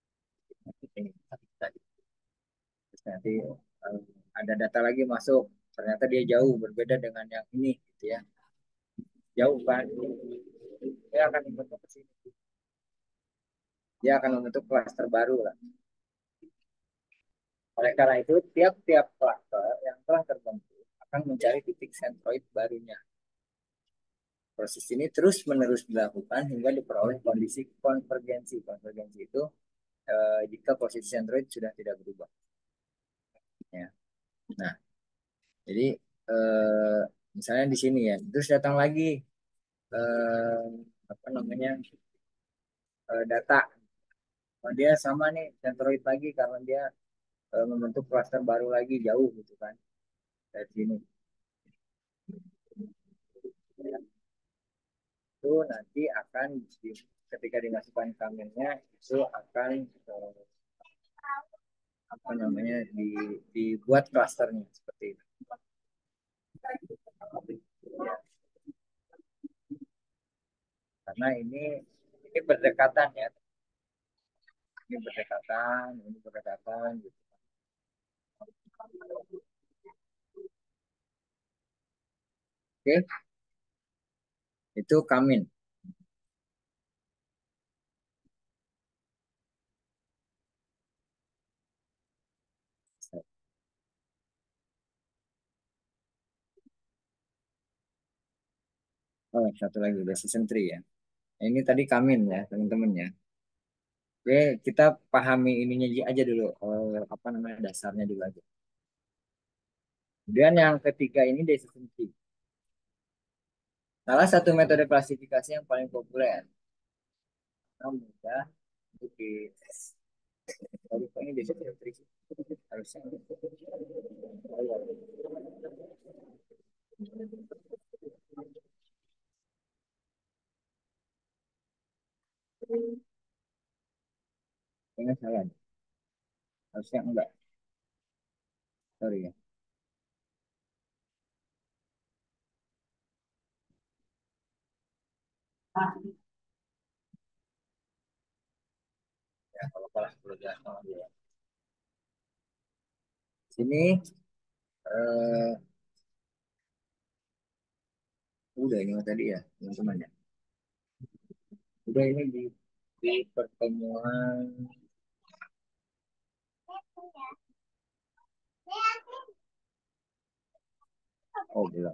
Terus nanti ada data lagi masuk, ternyata dia jauh berbeda dengan yang ini gitu ya, jauh kan, dia akan membentuk ke sini, dia akan membentuk klaster baru lah. Oleh karena itu tiap-tiap klaster yang telah terbentuk akan mencari titik sentroid barunya. Proses ini terus-menerus dilakukan hingga diperoleh kondisi konvergensi. Konvergensi itu jika posisi sentroid sudah tidak berubah. Ya. Nah, jadi misalnya di sini ya, terus datang lagi apa namanya data. Oh, dia sama nih sentroid lagi karena dia membentuk klaster baru lagi jauh gitu kan dari sini. Itu nanti akan ketika dimasukkan kamennya itu akan apa namanya dibuat klasternya seperti itu. Karena ini berdekatan ya, ini berdekatan gitu. Oke, itu kamin. Oh, satu lagi udah season 3 ya. Nah, ini tadi kamin ya teman-teman ya. Oke, kita pahami ininya aja dulu, apa namanya dasarnya dulu aja. Kemudian yang ketiga ini decision tree. Salah satu metode klasifikasi yang paling populer. Nah, mudah untuk di ini decision tree harusnya. Ini salah. Harusnya enggak. Sorry ya. Ya, kalau kalah perlu jelaskan lagi ya. Sini udah ini tadi ya teman-teman ya. Udah ini di pertemuan belum.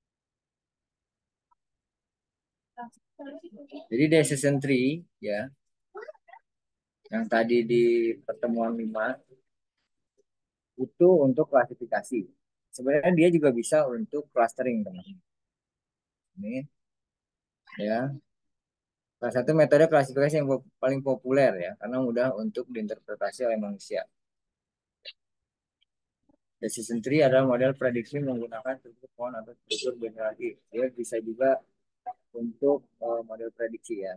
Jadi decision tree ya yang tadi di pertemuan 5 itu untuk klasifikasi. Sebenarnya dia juga bisa untuk clustering teman-teman. Ini ya salah satu metode klasifikasi yang paling populer ya karena mudah untuk diinterpretasi oleh manusia. Decision tree adalah model prediksi menggunakan struktur pohon atau struktur generasi. Dia bisa juga untuk model prediksi ya.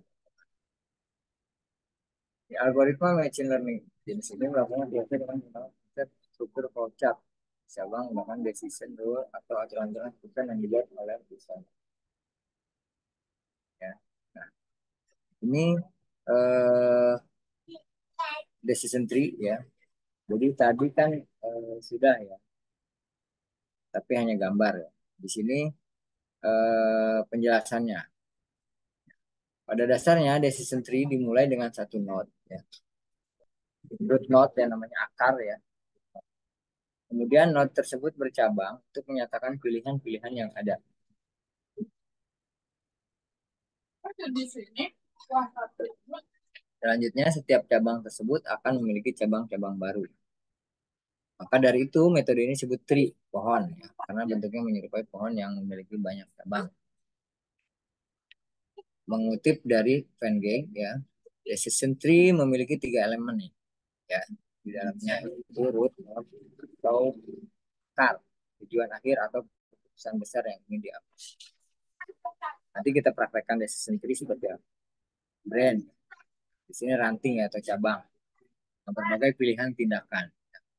Di algoritma machine learning jenis ini melakukan biasa dengan menggunakan konsep struktur flowchart. Bisa menggunakan decision rule atau aturan-aturan struktur yang dibuat oleh desainer. Ya. Nah, ini decision tree ya. Jadi tadi kan sudah ya, tapi hanya gambar ya. Di sini penjelasannya. Pada dasarnya decision tree dimulai dengan satu node ya. Root node yang namanya akar ya. Kemudian node tersebut bercabang untuk menyatakan pilihan-pilihan yang ada. Selanjutnya setiap cabang tersebut akan memiliki cabang-cabang baru. Maka dari itu metode ini disebut tree, pohon ya, karena bentuknya menyerupai pohon yang memiliki banyak cabang. Mengutip dari Van Gogh ya, decision tree memiliki 3 elemen nih, ya. Di dalamnya itu root, node, atau akar, tujuan akhir atau keputusan besar yang ingin diambil. Nanti kita praktekkan decision tree seperti apa. Brand, di sini ranting ya, atau cabang, berbagai pilihan tindakan.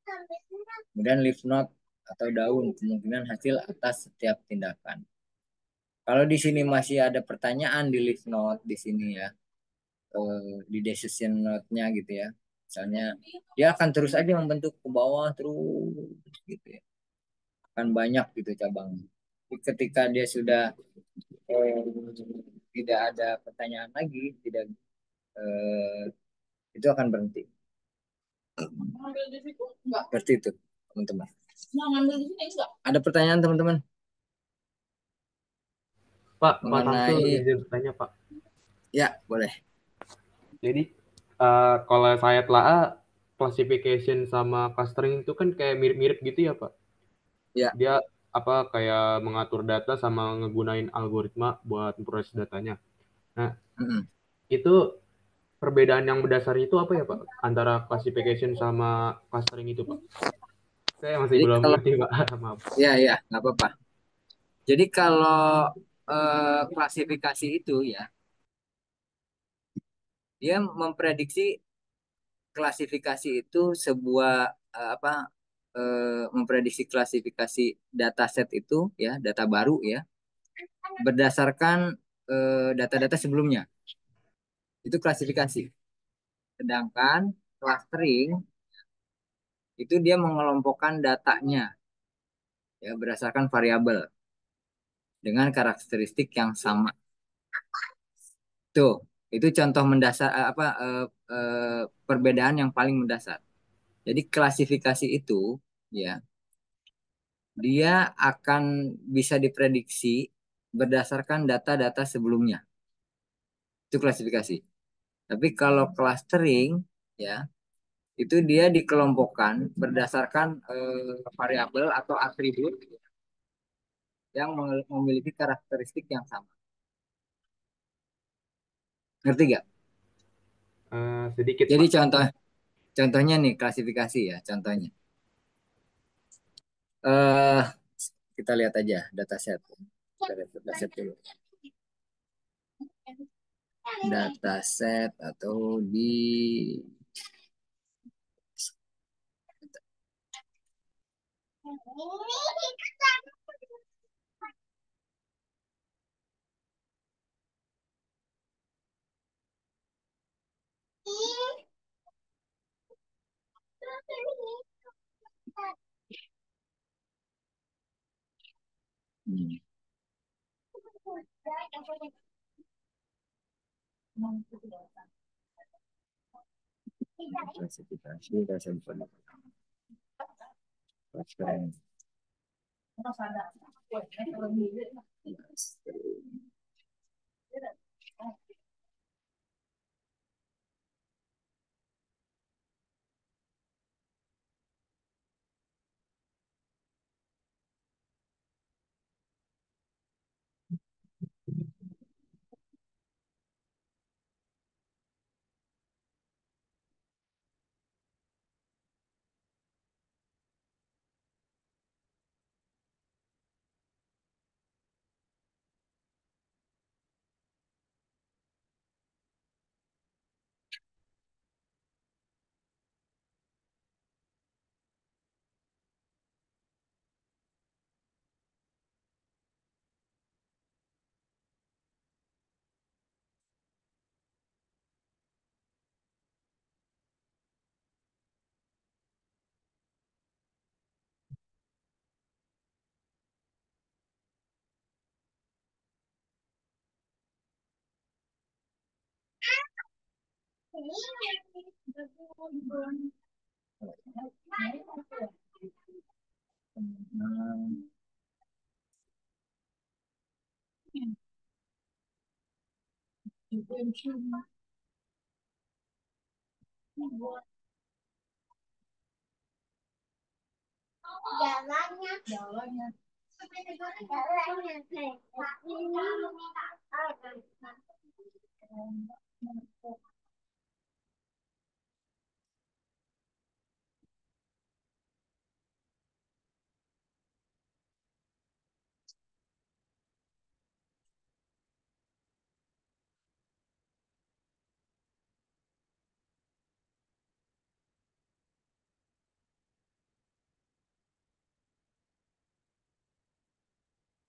Kemudian leaf node atau daun, kemungkinan hasil atas setiap tindakan. Kalau di sini masih ada pertanyaan di leaf node di sini ya, di decision note-nya gitu ya. Misalnya dia akan terus aja membentuk ke bawah terus gitu ya. Akan banyak gitu cabangnya. Tapi ketika dia sudah tidak ada pertanyaan lagi, tidak itu akan berhenti. Seperti itu, teman-teman. Ada pertanyaan, teman-teman? Pak Samsul Mengenai izin bertanya, Pak. ya, boleh. Jadi kalau saya telah classification sama clustering itu kan kayak mirip-mirip gitu ya, Pak? Ya. Dia apa kayak mengatur data sama ngegunain algoritma buat proses datanya. Nah, itu perbedaan yang mendasarnya itu apa ya, Pak? Antara classification sama clustering itu, Pak? Saya masih Jadi belum kalau ngerti, Pak. Maaf. ya, nggak apa-apa. Jadi kalau klasifikasi itu ya, dia memprediksi klasifikasi itu sebuah memprediksi klasifikasi dataset itu ya, data baru ya, berdasarkan data-data sebelumnya. Itu klasifikasi. Sedangkan clustering itu dia mengelompokkan datanya ya berdasarkan variabel dengan karakteristik yang sama. Tuh, itu contoh mendasar perbedaan yang paling mendasar. Jadi klasifikasi itu ya dia akan bisa diprediksi berdasarkan data-data sebelumnya. Itu klasifikasi. Tapi kalau clustering ya itu dia dikelompokkan berdasarkan variabel atau atribut yang memiliki karakteristik yang sama. Ngerti gak? Sedikit. Jadi contohnya nih klasifikasi ya, contohnya. Kita lihat aja dataset. Kita lihat dataset dulu. Dataset atau di klasifikasi jalannya.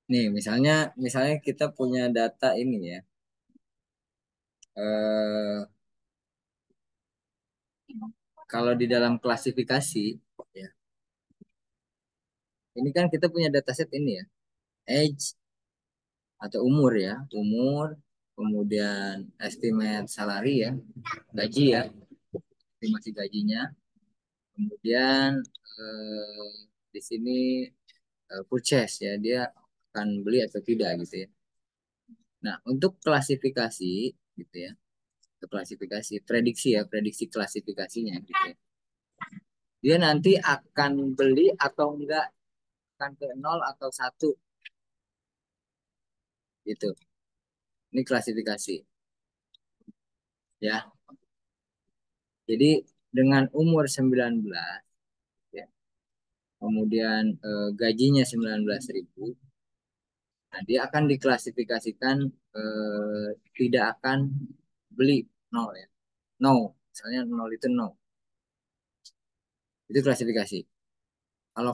Nih, misalnya kita punya data ini ya. Eh, Kalau di dalam klasifikasi, ya, ini kan kita punya dataset ini ya, age atau umur ya, umur, kemudian estimate salary ya, gaji ya, estimasi gajinya, kemudian di sini purchase ya, dia akan beli atau tidak gitu ya. Nah, untuk klasifikasi gitu ya, untuk klasifikasi, prediksi ya, prediksi klasifikasinya gitu ya. Dia nanti akan beli atau enggak, akan ke nol atau satu gitu. Ini klasifikasi ya. Jadi dengan umur 19 ya, kemudian gajinya 19.000, nah dia akan diklasifikasikan tidak akan beli nol ya. No, misalnya nol itu no. Itu klasifikasi. Kalau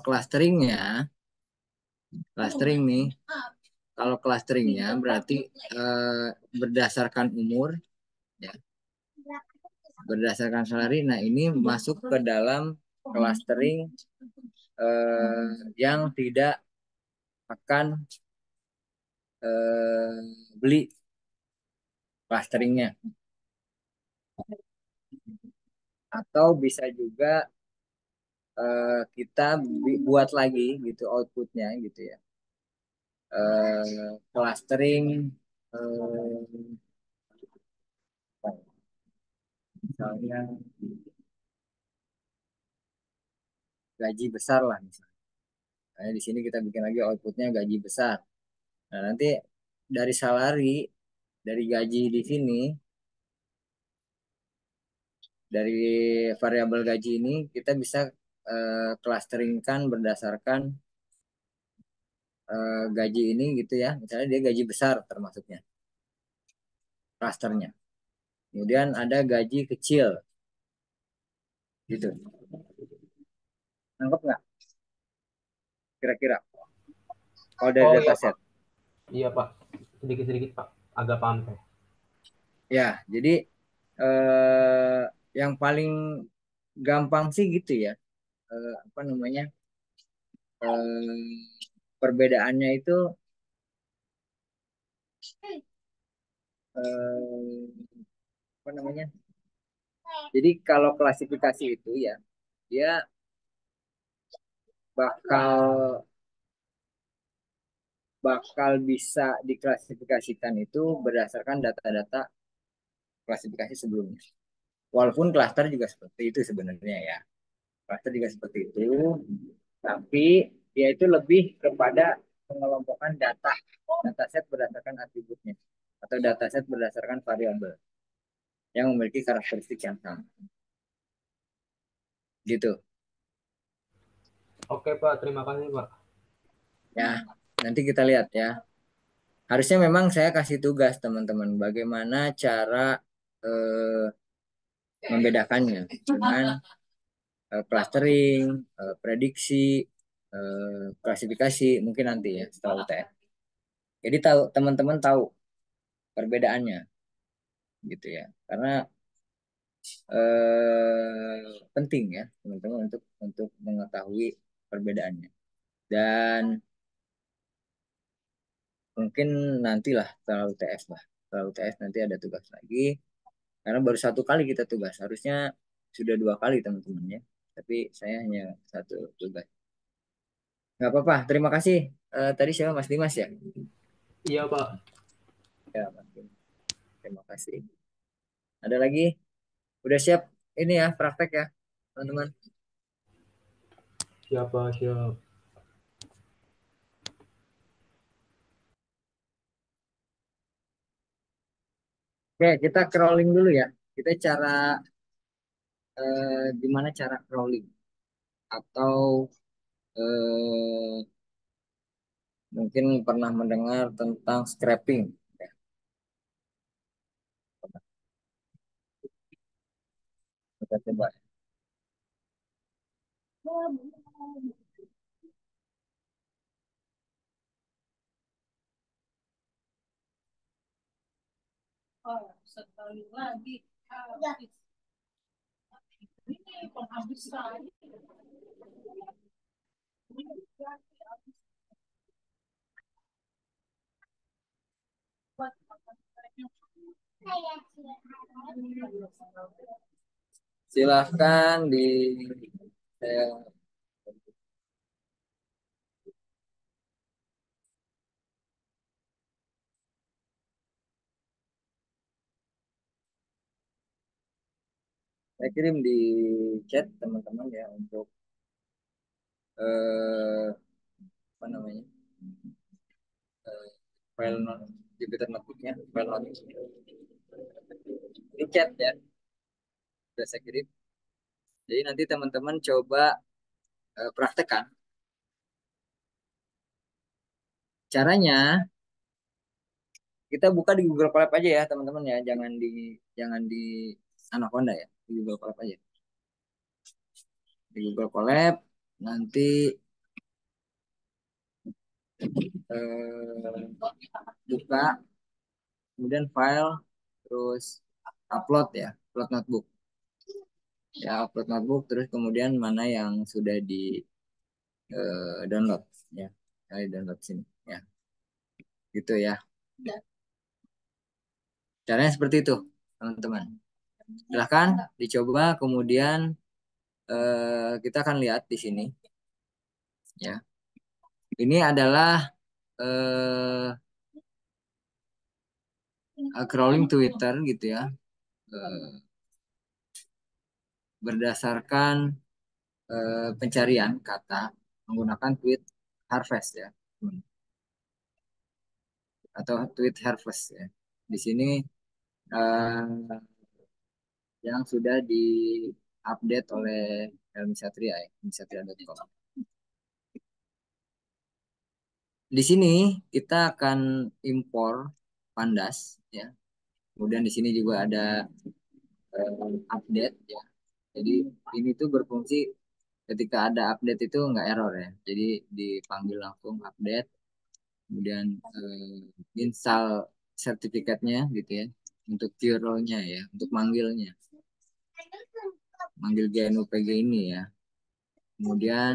clustering nih, kalau clusteringnya berarti berdasarkan umur ya, berdasarkan salary. Nah, ini masuk ke dalam clustering yang tidak akan beli clusteringnya, atau bisa juga kita buat lagi gitu outputnya gitu ya, clustering misalnya gaji besar lah misalnya. Nah, di sini kita bikin lagi outputnya gaji besar. Nah, nanti dari salary, dari gaji di sini, dari variabel gaji ini kita bisa clusteringkan berdasarkan gaji ini gitu ya. Misalnya dia gaji besar termasuknya, clusternya. Kemudian ada gaji kecil, gitu. Nangkep nggak? Kira-kira? Kalau dari Oh iya dataset. Pak, iya Pak, sedikit-sedikit Pak, agak paham saya. Ya, jadi yang paling gampang sih gitu ya. Apa namanya? Perbedaannya itu eh, apa namanya? Jadi kalau klasifikasi itu ya, dia bakal bakal bisa diklasifikasikan itu berdasarkan data-data klasifikasi sebelumnya. Walaupun klaster juga seperti itu sebenarnya ya. Klaster juga seperti itu, tapi dia itu lebih kepada pengelompokan dataset berdasarkan atributnya atau dataset berdasarkan variabel yang memiliki karakteristik yang sama. Gitu. Oke Pak, terima kasih Pak. Ya, nanti kita lihat ya. Harusnya memang saya kasih tugas teman-teman bagaimana cara eh, membedakannya dengan clustering, prediksi, klasifikasi mungkin nanti ya setelah UTS. Jadi tahu teman-teman tahu perbedaannya gitu ya. Karena penting ya teman-teman untuk mengetahui perbedaannya. Dan mungkin nantilah setelah UTS lah. Setelah UTS nanti ada tugas lagi. Karena baru satu kali kita tugas. Harusnya sudah dua kali teman-teman ya. Tapi saya hanya satu tugas. Nggak apa-apa. Terima kasih. Tadi siapa Mas Dimas ya? Iya Pak. Ya, Mas Dimas. Terima kasih. Ada lagi? Udah siap ini ya praktek ya teman-teman. Siapa siap. Oke, kita crawling dulu ya. Kita gimana cara crawling atau eh, mungkin pernah mendengar tentang scraping. Ya, kita coba. Silahkan di saya kirim di chat teman-teman ya untuk apa namanya file not Jupyter Notebook-nya, file not di chat ya, sudah saya kirim. Jadi nanti teman-teman coba praktekkan. Caranya kita buka di Google Colab aja ya teman-teman ya, jangan di Anaconda ya, di Google Colab aja. Di Google Colab nanti buka, kemudian file, terus upload ya, upload notebook. Ya, upload notebook, terus kemudian mana yang sudah di download ya, di download sini ya, gitu ya. Caranya seperti itu teman-teman. Silahkan dicoba, kemudian kita akan lihat di sini ya. Ini adalah crawling Twitter gitu ya, berdasarkan pencarian kata menggunakan tweet harvest ya, atau tweet harvest ya. Di sini yang sudah di-update oleh Helmi Satria ya, helmisatria.com. Di sini kita akan impor pandas ya. Kemudian di sini juga ada update ya. Jadi ini tuh berfungsi ketika ada update itu nggak error ya. Jadi dipanggil langsung update, kemudian install sertifikatnya gitu ya, untuk curl-nya ya, untuk manggil GNU-PG ini ya. Kemudian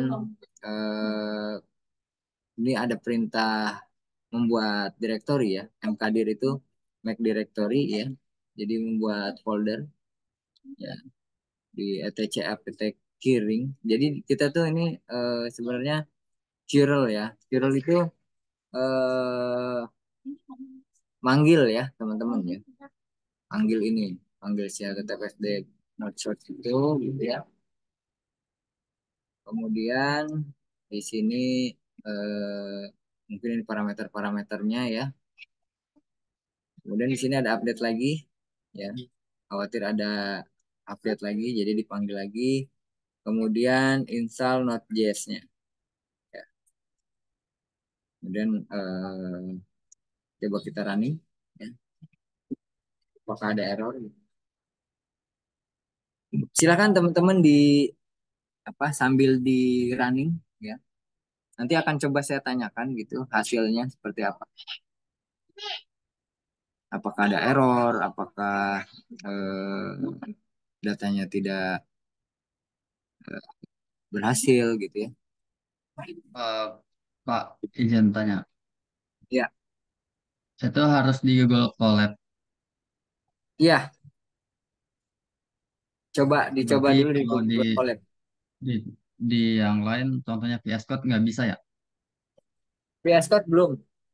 ini ada perintah membuat directory ya, mkdir itu make directory ya. Jadi membuat folder ya di etc apt kiring. Jadi kita tuh ini sebenarnya curl ya. Curl itu manggil ya teman-teman ya. Panggil si httpsd not short itu gitu ya. Kemudian di sini mungkin ini parameter-parameternya ya. Kemudian di sini ada update lagi ya. Khawatir ada update lagi, jadi dipanggil lagi. Kemudian install Node.js-nya. Ya. Kemudian coba kita running. Ya. Apakah ada error? Silakan teman-teman sambil di running ya. Nanti akan coba saya tanyakan gitu hasilnya seperti apa. Apakah ada error? Apakah datanya tidak berhasil gitu ya. Pak, izin tanya. Ya. Saya tuh harus di Google Colab. Iya. Coba dicoba Berarti dulu di kalau Google Colab. di yang lain, contohnya VS Code nggak bisa ya? VS Code belum.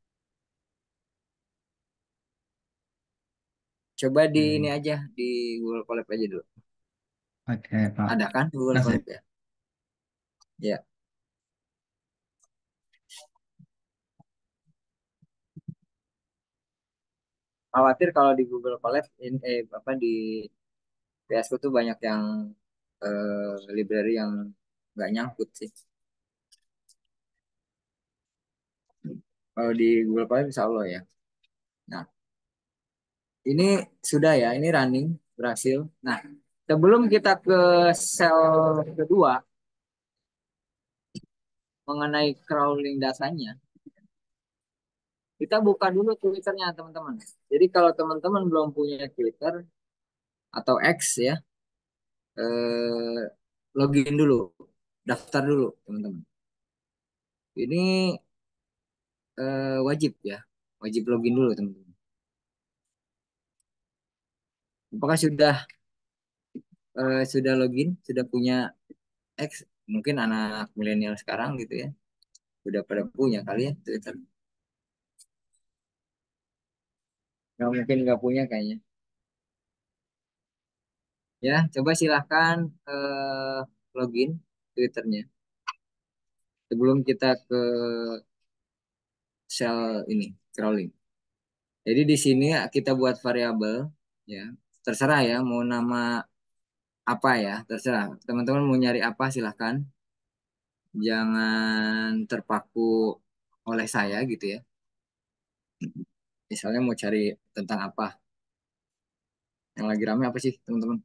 Coba di ini aja, di Google Colab aja dulu. Oke, Pak. Ada kan Google Kasih. Colab ya? Ya. Khawatir kalau di Google Colab di VS Code tuh banyak yang library yang nggak nyangkut sih. Kalau di Google Colab insya Allah ya. Nah, ini sudah ya, ini running berhasil. Nah, sebelum kita ke sel kedua mengenai crawling datanya, Kita buka dulu Twitternya teman-teman. Jadi kalau teman-teman belum punya Twitter atau X ya, eh, login dulu, daftar dulu teman-teman. Ini wajib ya, wajib login dulu teman-teman. Apakah sudah login, sudah punya X? Mungkin anak milenial sekarang gitu ya, sudah pada punya kali ya Twitter. Nggak mungkin nggak punya kayaknya. Ya, coba silahkan login Twitternya sebelum kita ke sel ini scrolling. Jadi di sini kita buat variabel ya, terserah ya mau nama apa ya, terserah. Teman-teman mau nyari apa silahkan. Jangan terpaku oleh saya gitu ya. Misalnya mau cari tentang apa, yang lagi rame apa sih teman-teman?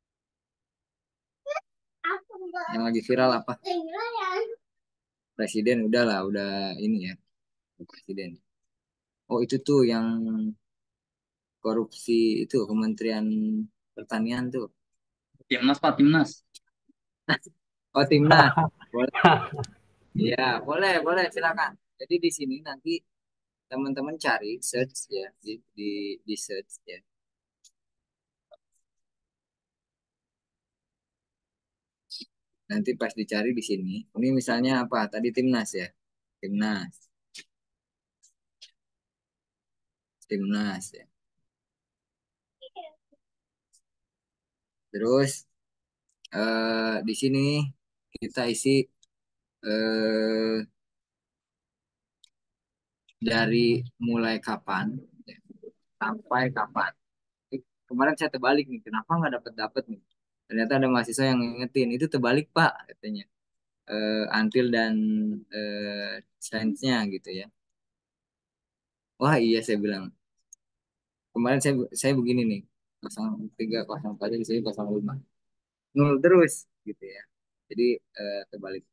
Yang lagi viral apa? Presiden udahlah, udah ini ya, presiden. Oh itu tuh yang korupsi itu Kementerian Pertanian tuh. Timnas Pak, Timnas. Oh timnas. Boleh. Ya, boleh silakan. Jadi di sini nanti teman-teman cari search ya di search ya. Nanti pas dicari di sini. Ini misalnya apa? Tadi timnas ya. Timnas. Timnas ya. Terus di sini kita isi eh, dari mulai kapan ya, sampai kapan. Kemarin saya terbalik nih, kenapa nggak dapat nih? Ternyata ada mahasiswa yang ngingetin, itu terbalik Pak, katanya. Until dan science-nya gitu ya. Wah iya saya bilang. Kemarin saya begini nih, 03, 04 di sini 05. Nol terus gitu ya. Jadi terbalik.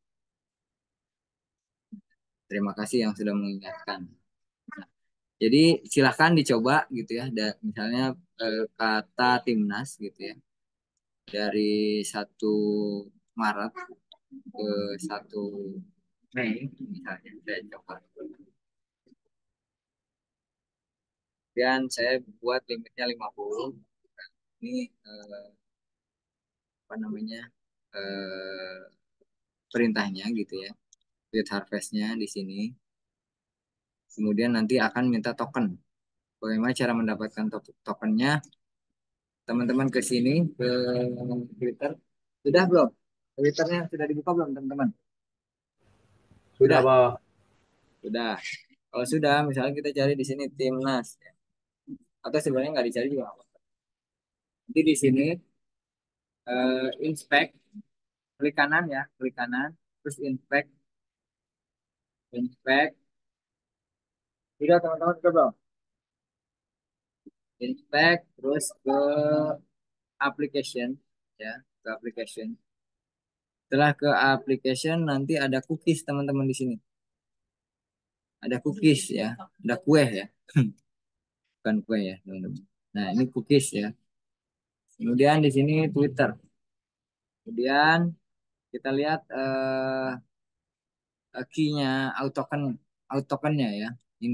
Terima kasih yang sudah mengingatkan. Nah, jadi silahkan dicoba gitu ya. Misalnya kata timnas gitu ya. Dari 1 Maret ke 1 Mei misalnya saya coba. Dan saya buat limitnya 50. Ini apa namanya eh, perintahnya gitu ya. Tweet harvestnya di sini. Kemudian nanti akan minta token. Bagaimana cara mendapatkan tokennya? Teman-teman ke sini ke Twitter. Sudah belum? Twitternya sudah dibuka belum teman-teman? Sudah, Sudah. Pak. Sudah. Kalau sudah, misalnya kita cari di sini timnas, ya. Atau sebenarnya nggak dicari juga nggak apa-apa. Nanti di sini inspect, klik kanan ya, klik kanan, terus inspect, inspect. Sudah teman-teman sudah belum? Inspect, terus ke application, ya, ke application. Setelah ke application nanti ada cookies teman-teman di sini. Ada cookies ya, ada kue ya, bukan kue ya teman-teman. Nah ini cookies ya. Kemudian di sini Twitter. Kemudian kita lihat key-nya auto tokennya ya. Ini.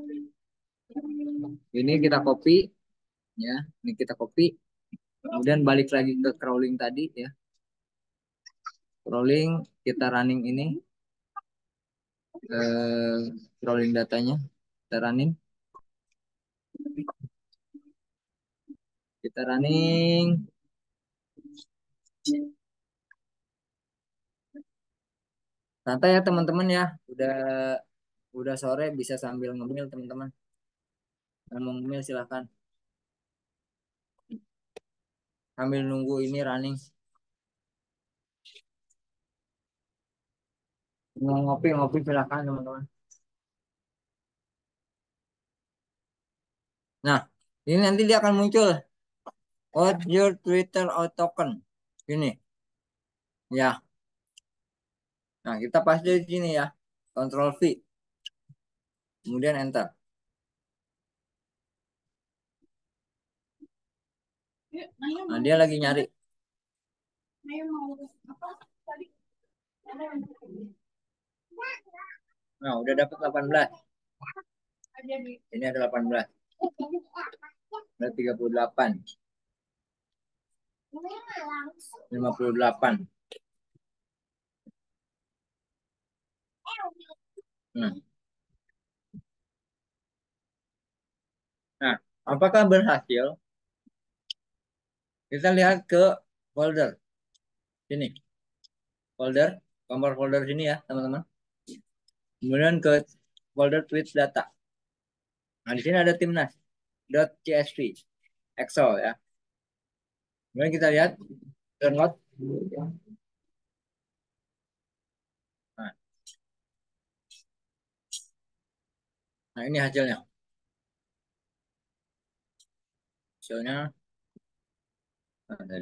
Ini kita copy ya. Ini kita copy. Kemudian balik lagi ke crawling tadi ya. Crawling kita running ini crawling datanya kita running. Kita running. Santai ya teman-teman ya. Udah sore bisa sambil ngemil teman-teman. Mau ngemil silahkan. Sambil nunggu ini running. Mau ngopi silahkan teman-teman. Nah, ini nanti dia akan muncul. What your Twitter or token. Ini. Ya. Nah, kita pasti di sini ya. Control V. Kemudian enter. Nah, dia lagi nyari. Nah, udah dapat 18. Ini ada 18. Ada 38. 58. Nah, apakah berhasil? Kita lihat ke folder. Sini. Folder, gambar folder sini ya, teman-teman. Kemudian ke folder tweet data. Nah, di sini ada timnas.csv Excel ya. Kemudian kita lihat download. Nah, ini hasilnya. Tadi.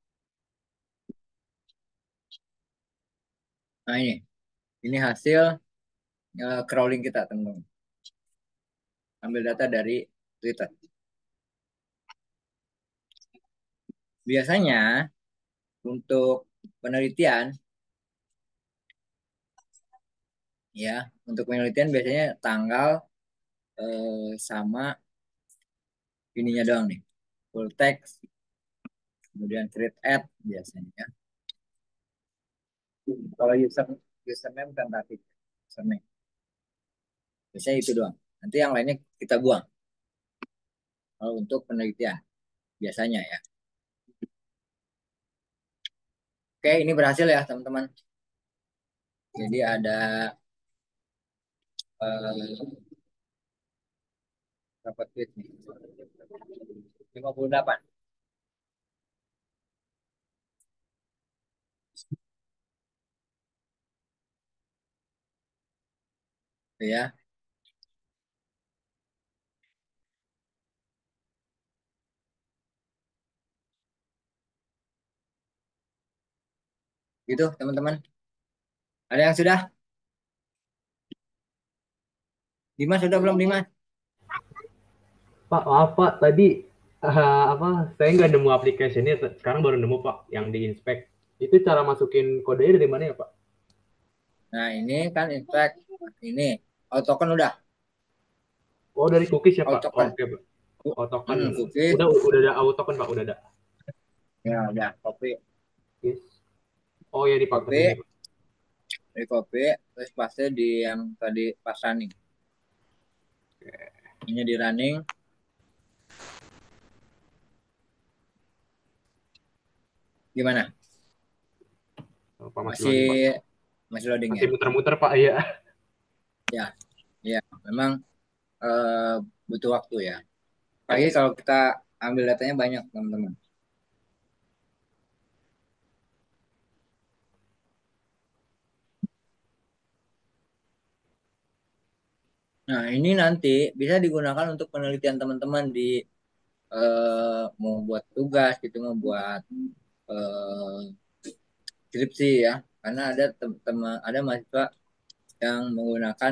Nah, ini hasil crawling kita, teman-teman. Ambil data dari Twitter. Biasanya untuk penelitian ya, untuk penelitian biasanya tanggal sama ininya doang nih. Full text, kemudian create ad biasanya. Kalau username kan tadi username. Biasanya itu doang. Nanti yang lainnya kita buang. Kalau untuk penelitian biasanya ya. Oke, ini berhasil ya teman-teman. Jadi ada berapa tweet nih? 58. Ya. Gitu teman-teman. Ada yang sudah? Dimas sudah belum Dimas? Pak, maaf Pak, tadi saya nggak nemu aplikasinya, sekarang baru nemu Pak, yang di inspect. Itu cara masukin kodenya dari mana ya Pak? Nah, ini kan inspect. Ini auto token udah. Oh, dari cookies ya Pak? Auto token. Oke Pak. Auto token. Cookies. Udah ada auto token Pak, udah ada. Ya, udah, copy. Yes. Oh ya, dipakai. Di copy, terus paste di yang tadi pas running. Ini di running. Gimana? Pak, masih loading masih ya? muter-muter Pak, ya. Ya, memang butuh waktu ya. Apalagi kalau kita ambil datanya banyak, teman-teman. Nah, ini nanti bisa digunakan untuk penelitian teman-teman di mau buat tugas gitu, mau buat skripsi ya. Karena ada mahasiswa yang menggunakan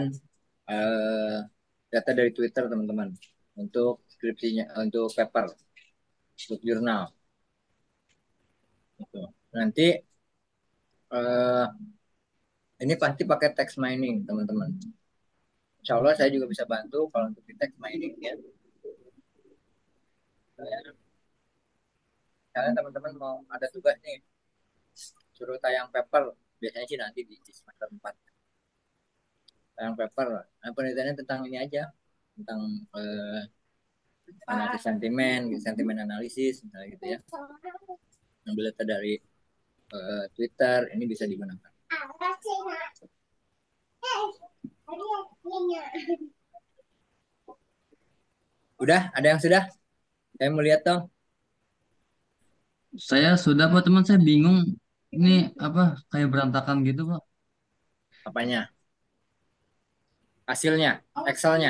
data dari Twitter, teman-teman, untuk skripsinya, untuk paper, untuk jurnal. Gitu. Nanti ini pasti pakai text mining, teman-teman. Insya Allah saya juga bisa bantu kalau untuk di text mining ya. Kalian teman-teman mau ada tugas nih, suruh tayang paper, biasanya sih nanti di semester 4. Tayang paper, nah, penelitiannya tentang ini aja, tentang analisis sentimen analisis, misalnya gitu ya. Ambil data dari Twitter, ini bisa digunakan. Udah, ada yang sudah? Saya mau lihat dong. Saya sudah Pak, teman saya bingung ini apa kayak berantakan gitu Pak. Apanya? Hasilnya, Excelnya.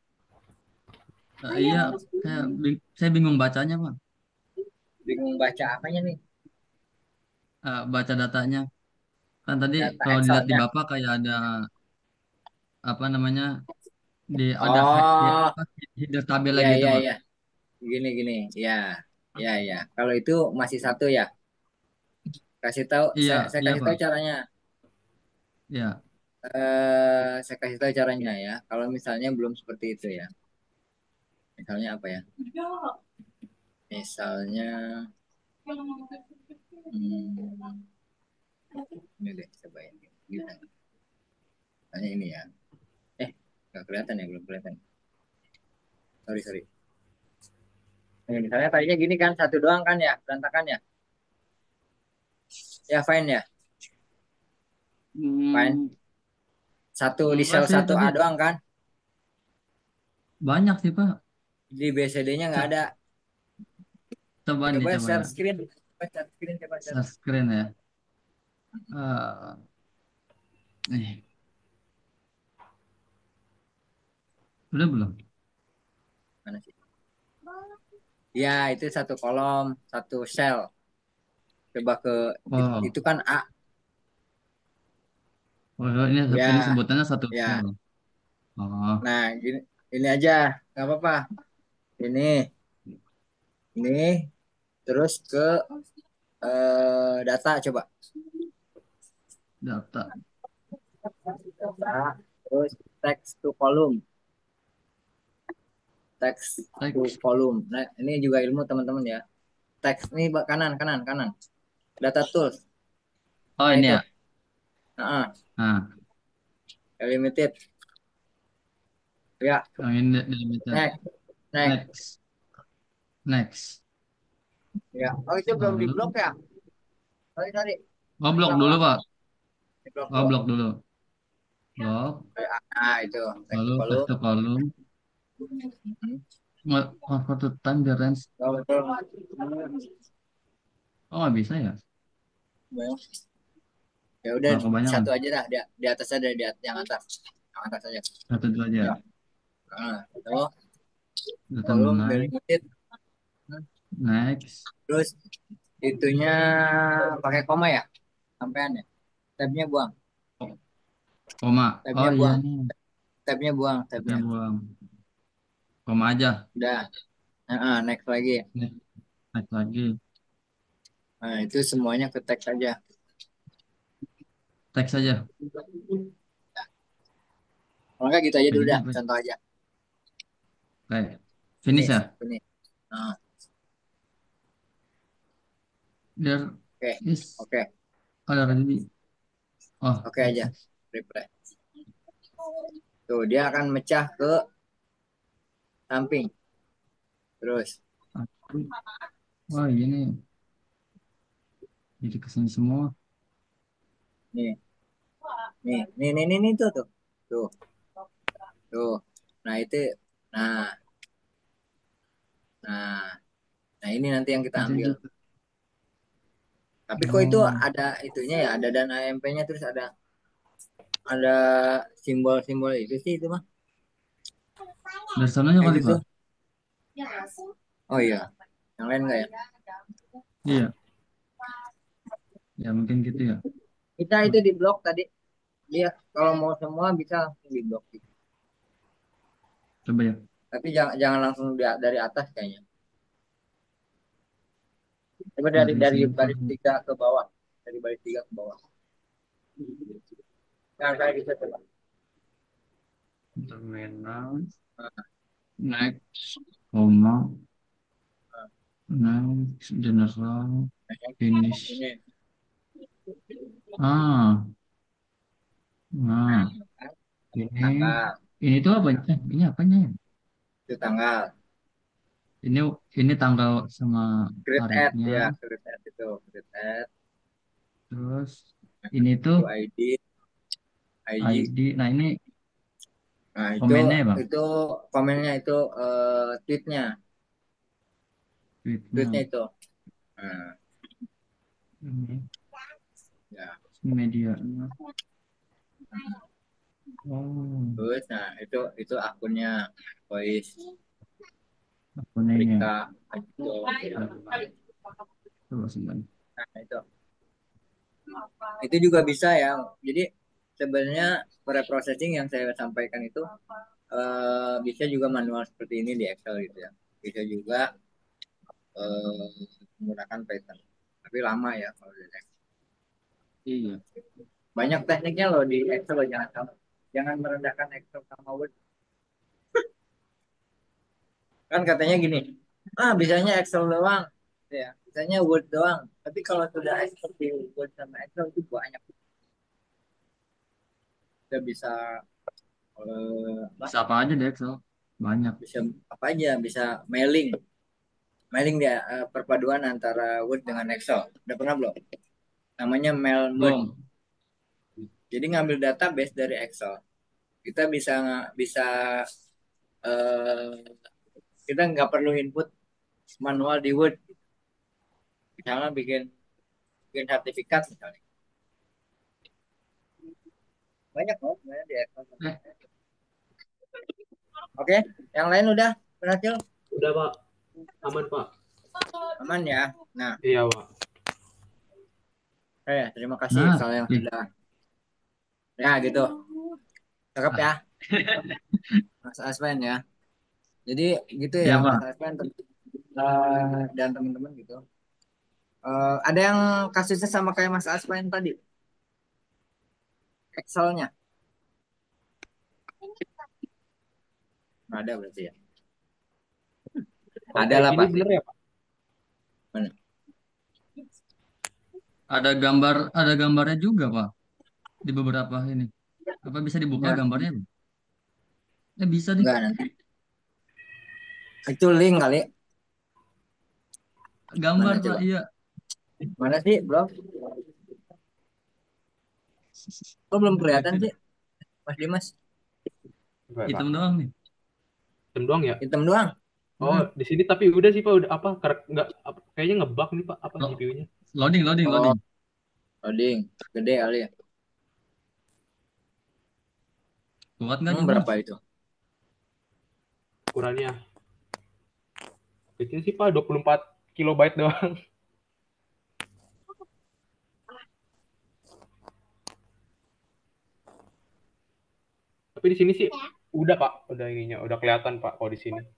Iya, saya bingung bacanya Pak. Bingung baca apanya nih? Baca datanya. Kan tadi Data kalau dilihat di Excelnya. Bapak kayak ada apa namanya ada Oh, header tabel iya, gitu iya, Pak. iya. Gini, ya. Ya, ya. Kalau itu masih satu ya. Kasih tahu, Iya, saya iya kasih Pak. tahu caranya. Iya. Saya kasih tahu caranya ya. Kalau misalnya belum seperti itu ya. Misalnya apa ya? Misalnya, ini deh, coba ini. Misalnya ini ya. Nggak kelihatan ya, belum kelihatan. Sorry, sorry. Misalnya tadinya gini kan, satu doang kan ya, berantakan ya. Ya, fine ya. Fine. Satu di Enggak sel sih, satu tapi A doang kan. banyak sih Pak. Di BCD-nya nggak Se- ada. Coba nih, Coba coba share ya. screen. Coba share screen, coba share. Share screen ya. Eh, nih, udah belum? Mana sih? Ya, itu satu kolom, satu sel. Coba ke, Oh, itu kan A. oh ini Ya, sebutannya satu ya. sel. Oh, Nah, gini, ini aja, nggak apa-apa. Ini, terus ke data coba. data. Nah, terus text to column, text to Teks. column. Nah, ini juga ilmu teman-teman ya. Teks ini kanan, kanan, kanan. Data tools. Oh Nah ini itu. ya. Nah, Nah, limited. Ya, yang ini delimited. next, next. Next. Next. Ya. Oh itu belum di Lalu, blok ya? Sorry, sorry. oh blok Ulang, dulu ulang. Pak. Di blok, Oh blok. blok dulu. Blok. Nah itu. Text Lalu to text column. to column. Convert to time the range. Oh, betul. Oh nggak bisa ya? Ya udah Nggak kebanyakan. satu aja dah di atas aja yang atas. Yang atas aja. Satu dulu aja. Ya. Nah, itu Data kolom mengenai. delimited. Next. Terus itunya pakai koma ya? Sampean ya? Tabnya buang. Koma. Tabnya Oh iya buang. nih. Tabnya buang. Kita Tabnya. buang. Koma aja. Udah. Next lagi. Nih. Next lagi. Nah, itu semuanya ke teks aja. Teks aja. Kalau enggak gitu aja dulu Ini dah. apa? Contoh aja. Kayak finish ya. Ini. Nah, There oke. is Oke. already. Oh, Oke aja. Reply. Tuh, dia akan mecah ke samping. Terus. wah ini jadi kesini semua. Nih. Nih, tuh, tuh. Tuh. Tuh. Nah, itu. Nah. Nah. Nah, ini nanti yang kita Ada ambil. juga. Tapi kok itu Oh, ada itunya ya, ada dan AMP-nya terus ada simbol-simbol itu sih itu mah. dari sananya Kayak kali gitu. Pak. Oh iya. Yang lain enggak ya? Iya. Ya mungkin gitu ya. Kita itu di blok tadi. Dia kalau mau semua bisa langsung di blok gitu. Coba ya. Tapi jangan langsung dari atas kayaknya. Coba dari Dari dari simpel. baris 3 ke bawah. Dari baris 3 ke bawah. Nah, kayak gitu coba. Terminal. Nah, Next. Koma. Next. General. Finish. ini. Ah. Nah. Ini. Tanggal. Ini tuh apa? Ini apanya ya? Itu tanggal. Ini ini tanggal sama Create add tarifnya. ya, create add itu, create add. Terus ini tuh Itu IG. ID. Nah ini Nah, komennya ya Bang. itu komennya itu tweetnya. Tweetnya. Tweetnya itu. Nah, Ini ya. media. Oh, Terus, nah itu akunnya voice akunnya. Rika itu. Coba sebentar. Nah, itu juga bisa ya. Jadi sebenarnya preprocessing yang saya sampaikan itu bisa juga manual seperti ini di Excel gitu ya. Bisa juga menggunakan Python. Tapi lama ya kalau di Excel. Iya. Banyak tekniknya loh di Excel loh, jangan merendahkan Excel sama Word. Kan katanya gini, bisanya Excel doang, ya, bisanya Word doang. Tapi kalau sudah expert di Word sama Excel itu banyak. Kita bisa Bisa apa aja deh Excel. Banyak. bisa apa aja, bisa mailing dia, perpaduan antara Word dengan Excel. Udah pernah belum? Namanya mail merge. Belum. Jadi ngambil database dari Excel. Kita bisa eh, kita nggak perlu input manual di Word. Misalnya bikin bikin sertifikat misalnya. Banyak loh sebenarnya di Excel. Oke, yang lain udah berhasil? Udah Pak, aman Pak. Aman ya. Nah, Iya Pak. terima kasih Excel yang sudah. Ya gitu. Cakep ya. Mas Aspen ya. Jadi gitu ya, Iya, Mas Pak. Aspen dan teman-teman gitu. Ada yang kasusnya sama kayak Mas Aspen tadi? Excelnya? Nggak ada berarti ya. Ada lah Ini pasti. bener ya Pak? Mana? Ada gambarnya juga, Pak. Di beberapa ini. Apa bisa dibuka gambarnya, Pak? Bisa deh. Enggak nanti. Itu link kali. Gambar, Mana Pak, coba? iya. Mana sih, bro? Kok belum kelihatan sih, Mas Dimas? Hitam doang nih. Hitam doang ya? Hitam doang. Oh, di sini tapi udah sih Pak, udah apa? Nggak, kayaknya ngebug nih Pak, apa GPU-nya? Loading. Loading. Gede kali ya. Kuat nggak juga? Berapa itu? Ukurannya kecil sih Pak, 24 kilobyte doang. Tapi di sini sih udah Pak, udah ininya, udah kelihatan Pak kalau di sini.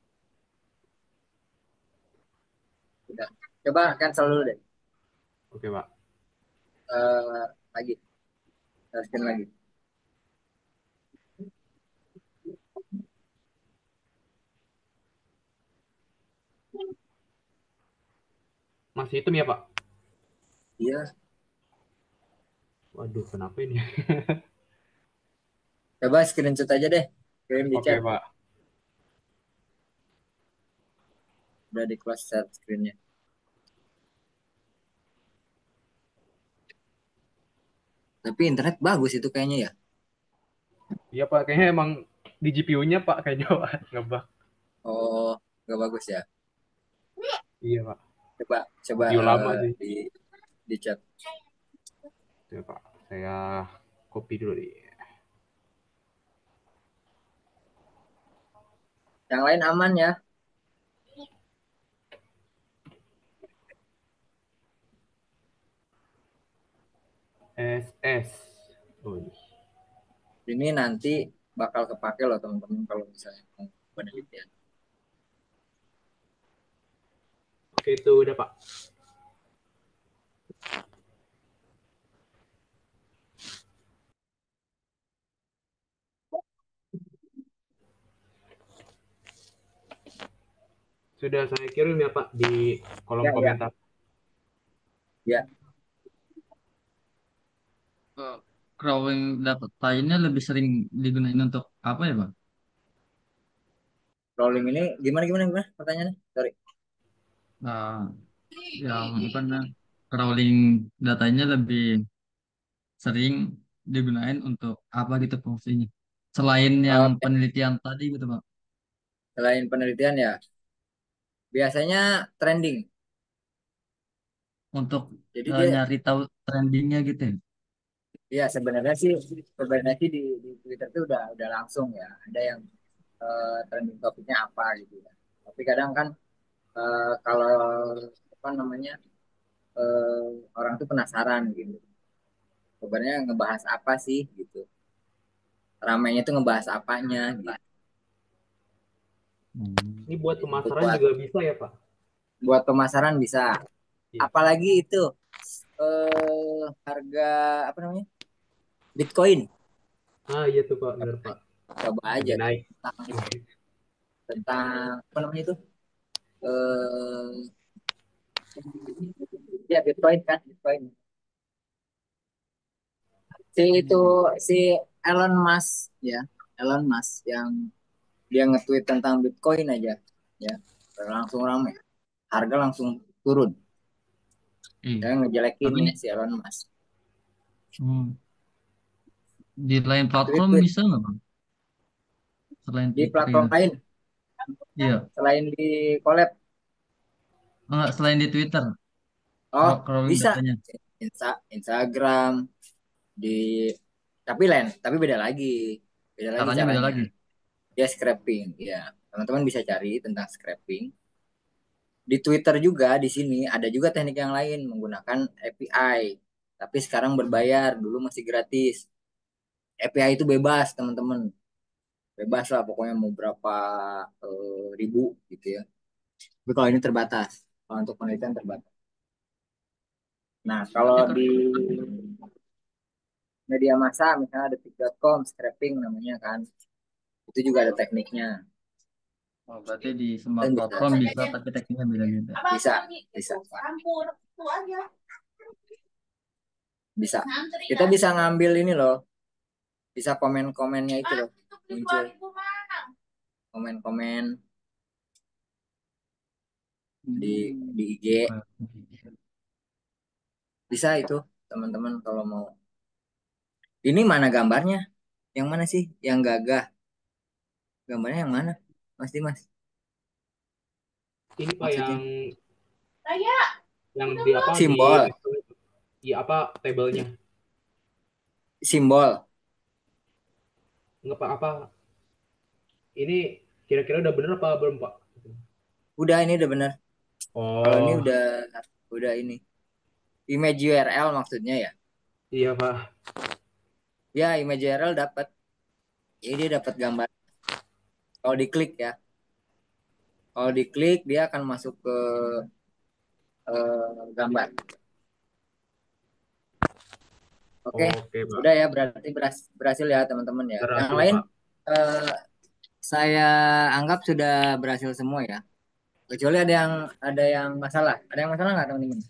Udah. Coba cancel dulu deh. Oke Pak. Lagi. Scan lagi. Masih hitam ya Pak? Iya. Waduh, kenapa ini? Coba screenshot aja deh. Kirim di chat. Oke Pak. Udah di close chat screennya. Tapi internet bagus itu kayaknya ya. Iya Pak, kayaknya emang di GPU-nya Pak kayaknya Pak, ngebug. Oh, nggak bagus ya. Iya Pak. Coba Video lama sih. di chat. Ya Pak, saya copy dulu nih. Yang lain aman ya. SS. Ini nanti bakal kepake loh teman-teman kalau misalnya mau penelitian. Oke, itu udah Pak. Sudah saya kirim ya Pak di kolom komentar. Ya. Crawling data-nya lebih sering digunain untuk apa ya, Pak? Crawling ini gimana pertanyaannya? Sorry. Nah, yang apa namanya? Crawling datanya lebih sering digunain untuk apa gitu fungsinya? Selain yang penelitian tadi gitu, Pak. Selain penelitian ya, biasanya trending. Untuk Jadi dia nyari tahu trendingnya gitu ya? ya sebenarnya sih di Twitter itu udah langsung ya. Ada yang trending topiknya apa gitu ya. Tapi kadang kan kalau apa namanya orang tuh penasaran gitu. Sebenarnya ngebahas apa sih gitu. Ramainya tuh ngebahas apanya gitu. Ini buat pemasaran juga bisa ya Pak? buat pemasaran bisa. Iya. Apalagi itu harga apa namanya? Bitcoin. Ah iya tuh Pak, benar Pak. Coba Lagi aja naik. tentang apa namanya itu? Eh ya Bitcoin kan, Bitcoin. Si Elon Musk ya, Elon Musk yang dia nge-tweet tentang Bitcoin aja ya, langsung ramai. Harga langsung turun. Iya. Saya ngejelekin Tapi ya si Elon Musk. hmm, di lain platform Tweet-tweet bisa nggak Bang? Selain di Twitter platform gitu. lain Iya. selain di collab. Enggak, selain di Twitter, Oh, crawling bisa. datanya. Instagram di tapi lain, tapi beda lagi. Beda lagi Caranya beda caranya. lagi. Dia scraping, ya. Teman-teman bisa cari tentang scraping. Di Twitter juga di sini ada juga teknik yang lain menggunakan API. Tapi sekarang berbayar, dulu masih gratis. API itu bebas, teman-teman. Bebas lah pokoknya mau berapa ribu gitu ya. Tapi kalau ini terbatas. Kalau untuk penelitian terbatas. Nah, kalau Berarti di media massa misalnya detik.com scraping namanya kan. Itu juga ada tekniknya. oh, berarti di semua Dan bisa. platform bisa, tapi tekniknya beda-beda. Bisa, bisa. Bisa. Kita bisa ngambil ini loh. Bisa komen-komennya itu loh. Muncul komen-komen di IG. Bisa itu, teman-teman kalau mau. Ini mana gambarnya? Yang mana sih? Yang gagah. Gambarnya yang mana? Mas Dimas. Ini Pak Maksudnya? yang di apa Simbol. di apa tabelnya? Simbol. Enggak Pak apa? Ini kira-kira udah bener apa belum Pak? Udah ini udah bener. Kalau ini Oh, udah ini. Image URL maksudnya ya. iya Pak. Ya, image URL dapat. Jadi dia dapat gambar. Kalau diklik ya. Kalau diklik dia akan masuk ke gambar. Oke, Oke Pak. udah ya berarti berhasil ya teman-teman ya. Yang Berhasil lain Pak. eh, saya anggap sudah berhasil semua ya. Kecuali ada yang masalah. Ada yang masalah nggak teman-teman?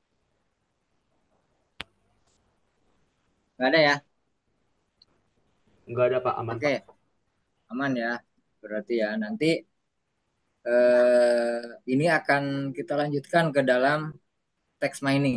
Nggak ada ya. Enggak ada Pak, aman Oke, Pak. aman ya. Berarti ya nanti ini akan kita lanjutkan ke dalam text mining.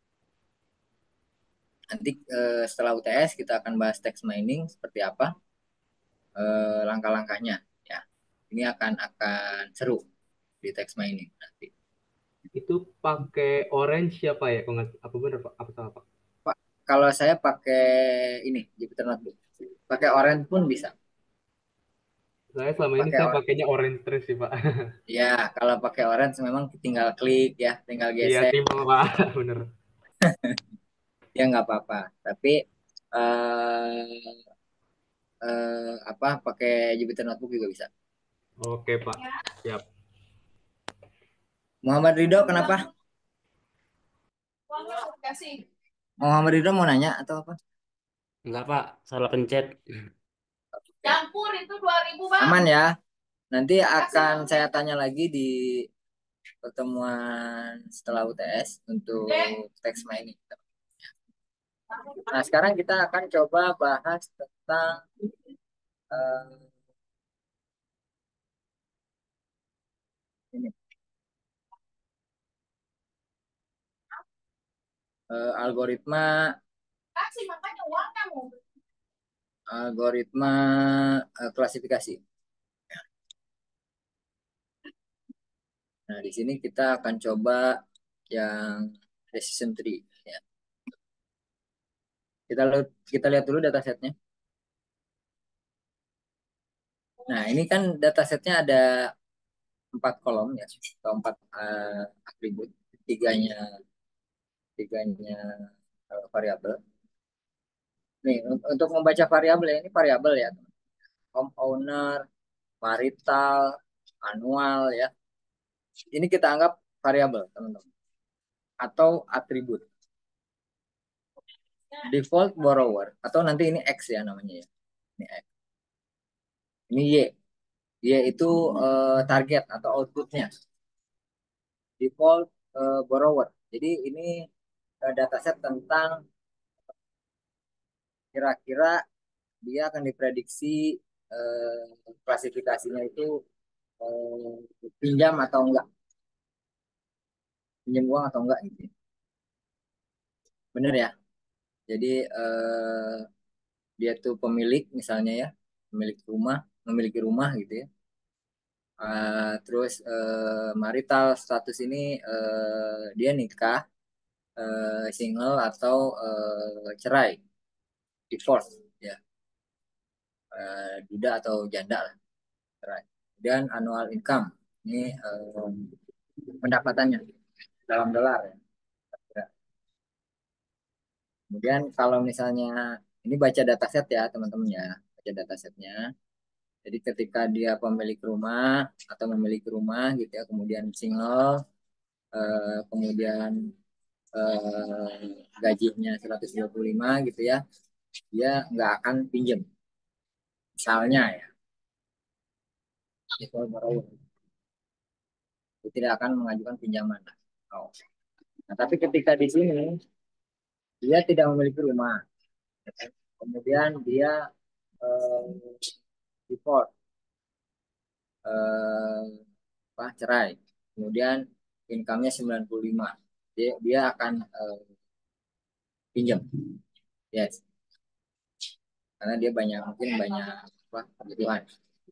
Nanti setelah UTS kita akan bahas text mining seperti apa langkah-langkahnya. Ya, ini akan seru di text mining nanti. Itu pakai orange siapa ya? Apa bener Pak? Apa salah Pak? Pak, kalau saya pakai ini Jupyter Notebook, pakai Orange pun bisa. Saya selama ini Pakai saya Orange. pakainya orange terus sih Pak. Ya, kalau pakai Orange memang tinggal klik ya, tinggal Iya gesek, simpel Pak, bener. ya nggak apa-apa. Tapi eh, apa pakai Jupyter Notebook juga bisa. Oke Pak, siap. Muhammad Ridho kenapa? Muhammad Ridho mau nanya atau apa? Enggak, Pak. Salah pencet. Campur itu 2.000 Bang. Aman ya. Nanti akan saya tanya lagi di pertemuan setelah UTS untuk text mining. Nah, sekarang kita akan coba bahas tentang eh, ini algoritma Kasih makanya uang kamu. algoritma klasifikasi. Nah, di sini kita akan coba yang decision tree. Ya. Kita lihat dulu datasetnya. Nah, ini kan datasetnya ada 4 kolom ya, atau 4 atribut, tiganya tiganya variabel. Nih, untuk membaca variabel ya, ini variabel ya, home owner, marital, annual ya. Ini kita anggap variabel, teman-teman, atau atribut. Default borrower, atau nanti ini X ya namanya ya. Ini X. Ini Y. Y itu target atau outputnya. Default borrower. Jadi ini dataset tentang kira-kira dia akan diprediksi klasifikasinya itu pinjam atau enggak, pinjam uang atau enggak gitu. Bener ya. Jadi dia tuh pemilik misalnya ya, memiliki rumah gitu ya. Terus marital status ini dia nikah, single atau cerai, divorce ya, duda atau janda lah, cerai. Dan annual income ini pendapatannya dalam dolar ya. Kemudian kalau misalnya ini baca dataset ya teman-teman ya, baca datasetnya. Jadi ketika dia pemilik rumah atau memiliki rumah gitu ya, kemudian single, kemudian gajinya 125 gitu ya, dia nggak akan pinjam. Misalnya ya, itu baru dia tidak akan mengajukan pinjaman. Oh. Nah, tapi ketika di sini dia tidak memiliki rumah, kemudian dia divorce, cerai, kemudian income-nya 95, dia akan pinjam, yes, karena dia mungkin banyak kebutuhan,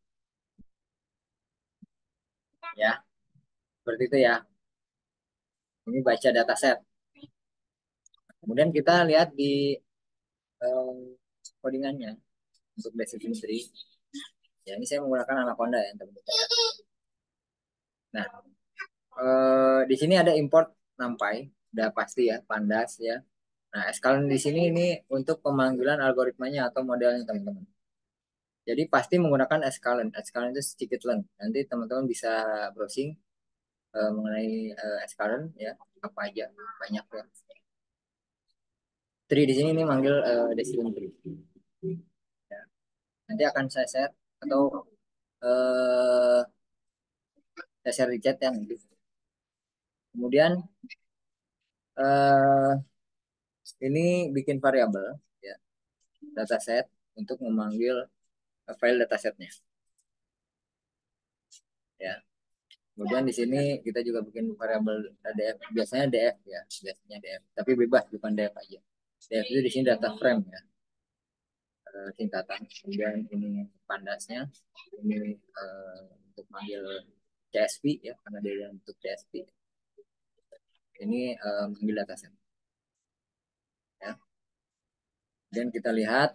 ya, seperti itu ya. Ini baca dataset. Kemudian kita lihat di codingannya untuk basic symmetry. Ya, ini saya menggunakan Anaconda ya, teman-teman. Nah, di sini ada import NumPy, udah pasti ya, pandas ya. Nah, skalen di sini ini untuk pemanggilan algoritmanya atau modelnya, teman-teman. Jadi pasti menggunakan skalen. Skalen itu scikit-learn. Nanti teman-teman bisa browsing mengenai skalen ya, apa aja, banyak ya. Tree di sini ini manggil decision tree. Ya. Nanti akan saya share atau saya share di chat ya nanti. Kemudian ini bikin variabel ya, dataset untuk memanggil file datasetnya. Ya. Kemudian di sini kita juga bikin variabel df, biasanya df ya, biasanya df, tapi bebas bukan df aja. Df itu di sini data frame ya, singkatan. Kemudian ini pandasnya, ini untuk manggil CSV ya, karena dia untuk CSV. Ini manggil dataset. Ya. Dan kita lihat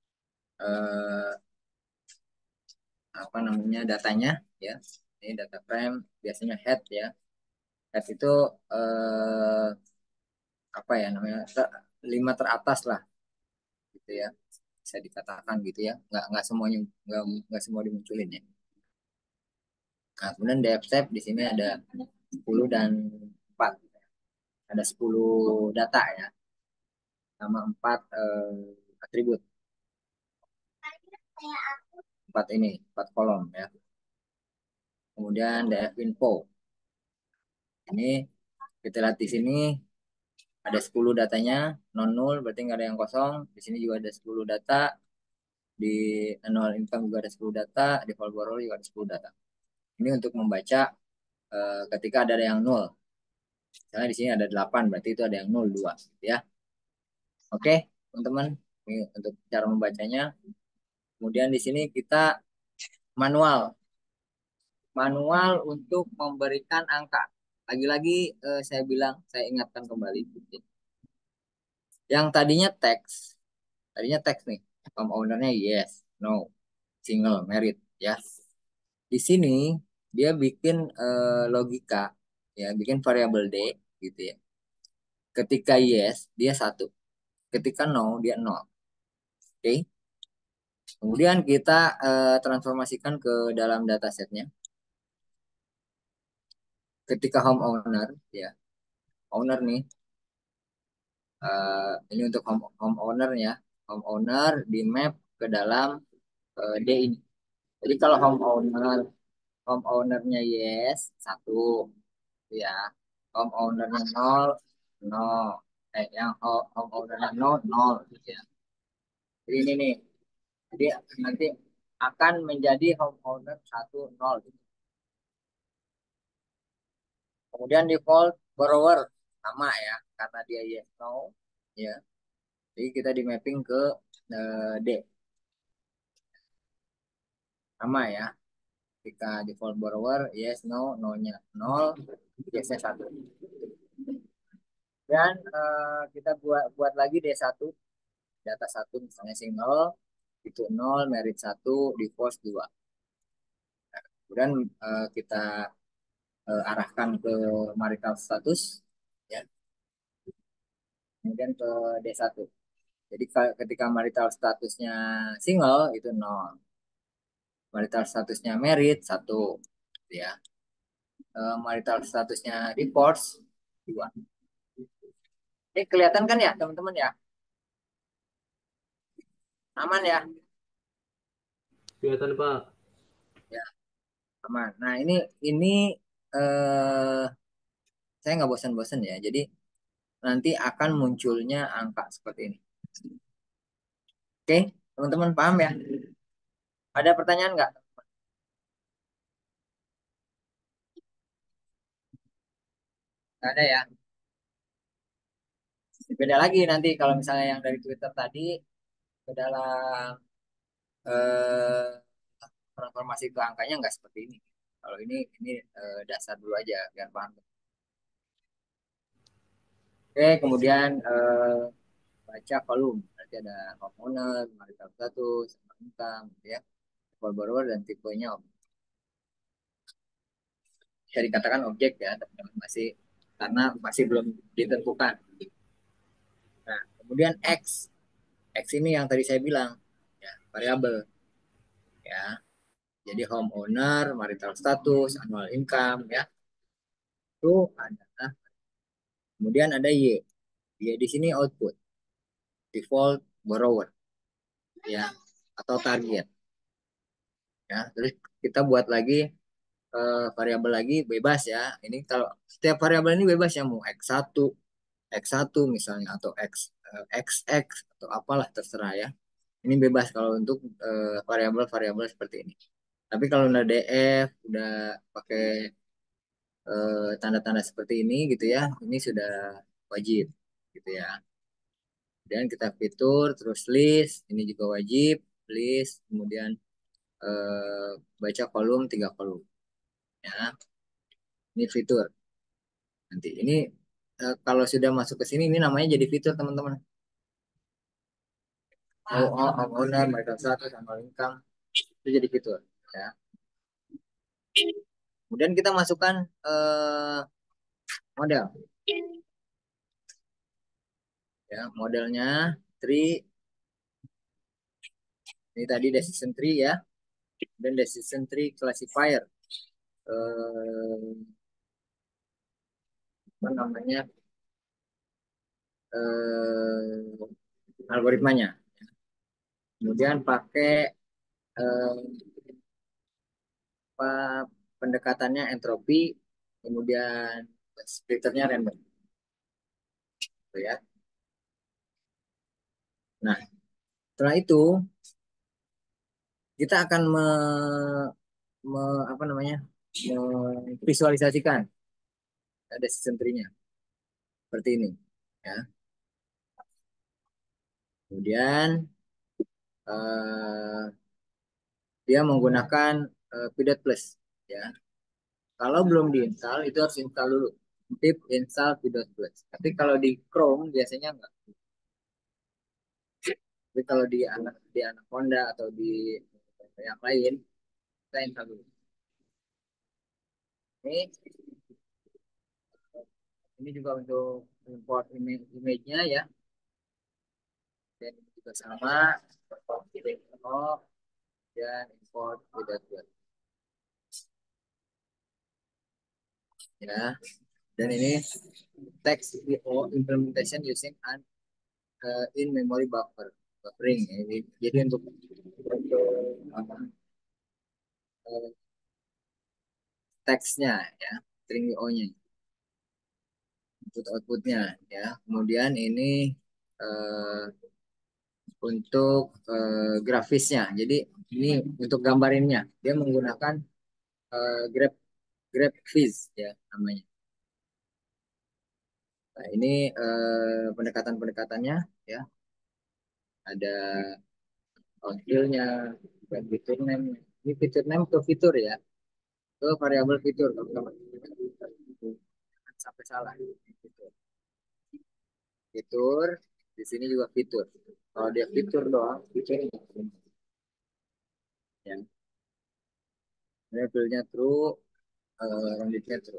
apa namanya datanya ya. Ini data frame biasanya head ya. Head itu apa ya namanya, 5 teratas lah gitu ya, bisa dikatakan gitu ya, nggak semuanya, nggak semua dimunculin ya. Nah, kemudian depth type di sini ada 10 dan 4, ada 10 data ya, sama 4 atribut, 4 kolom ya. Kemudian df info ini kita lihat di sini ada 10 datanya, non null berarti nggak ada yang kosong. Di sini juga ada 10 data, di annual income juga ada 10 data, di default borrower juga ada 10 data. Ini untuk membaca ketika ada yang nol. Misalnya di sini ada 8, berarti itu ada yang 0, 2 ya. Oke, teman-teman, ini untuk cara membacanya. Kemudian di sini kita manual untuk memberikan angka. Lagi-lagi saya ingatkan kembali. Yang tadinya teks nih, ownernya yes, no, single, married ya. Di sini dia bikin logika ya, bikin variabel D gitu ya. Ketika yes dia 1, ketika no dia 0. Oke. Kemudian kita transformasikan ke dalam datasetnya. ketika homeowner ya, owner nih, ini untuk homeowner ya, homeowner di map ke dalam D ini. Jadi kalau homeownernya yes 1 ya, homeownernya 0 0, yang homeownernya 0 0 gitu ya. Jadi ini nih, jadi nanti akan menjadi homeowner 1 0 gitu. Kemudian default borrower sama ya, karena dia yes no ya. Jadi kita di mapping ke D sama ya. Ketika default borrower yes no, no-nya 0, yes-nya 1. Dan kita buat lagi D1, data 1 misalnya single itu 0, merit 1, divorce 2. Nah, kemudian kita arahkan ke marital status ya. Kemudian ke D1. Jadi ketika marital statusnya single itu 0. Marital statusnya merit 1 ya. Marital statusnya divorce 2. Ini kelihatan kan ya teman-teman ya? Aman ya? Kelihatan Pak. Ya, aman. Nah ini saya nggak bosan-bosan ya. Jadi nanti akan munculnya angka seperti ini. Oke, teman-teman paham ya? Ada pertanyaan nggak? Nggak ada ya? Beda lagi nanti kalau misalnya yang dari Twitter tadi ke dalam transformasi ke angkanya nggak seperti ini. Kalau ini dasar dulu aja biar paham. Oke, kemudian baca kolom. Nanti ada homeowner, marital status, income, gitu ya, default borrower dan tipenya bisa dikatakan objek ya, tapi masih karena masih belum ditentukan. Nah, kemudian X ini yang tadi saya bilang ya, variabel ya. Jadi homeowner, marital status, annual income ya. Itu ada. Kemudian ada Y. Y di sini output, default borrower ya, atau target ya. Terus kita buat lagi variabel lagi bebas ya. Ini kalau setiap variabel ini bebas ya, mau X1 misalnya atau XX atau apalah terserah ya. Ini bebas kalau untuk variabel-variabel seperti ini. Tapi kalau udah DF, udah pakai tanda-tanda seperti ini gitu ya, ini sudah wajib gitu ya. Dan kita fitur terus list, ini juga wajib list, kemudian baca kolom 3 kolom ya. Ini fitur. Nanti ini kalau sudah masuk ke sini ini namanya jadi fitur teman-teman. Owner, mereka status, annual income itu jadi fitur ya. Kemudian kita masukkan model ya, modelnya tree ini tadi decision tree ya, dan decision tree classifier apa namanya algoritmanya. Kemudian pakai apa, pendekatannya entropi, kemudian splitternya random gitu ya. Nah, setelah itu kita akan apa namanya visualisasikan decision tree-nya seperti ini ya. Kemudian dia menggunakan Pidot Plus ya. Kalau belum diinstal itu harus install dulu. Tip install Pidot Plus. Tapi kalau di Chrome biasanya enggak. Tapi kalau di Anaconda atau di yang lain kita install dulu. Ini juga untuk import image-nya ya. Dan juga sama pilih dan import Pidot Plus. ya. Dan ini text IO implementation using an in memory buffering. Jadi untuk apa, teksnya ya, string IO-nya, input outputnya ya. Kemudian ini untuk grafisnya. Jadi ini untuk gambarinnya dia menggunakan grab GraphViz ya namanya. Nah, ini pendekatan-pendekatannya ya. Ada outfill-nya, dan fitur name. Ini fitur name ke fitur ya. Ke variabel fitur kalau jangan sampai salah. Fitur di sini juga fitur. Kalau dia fitur doang, fitur ya. Ini fill-nya true, rounded-nya true.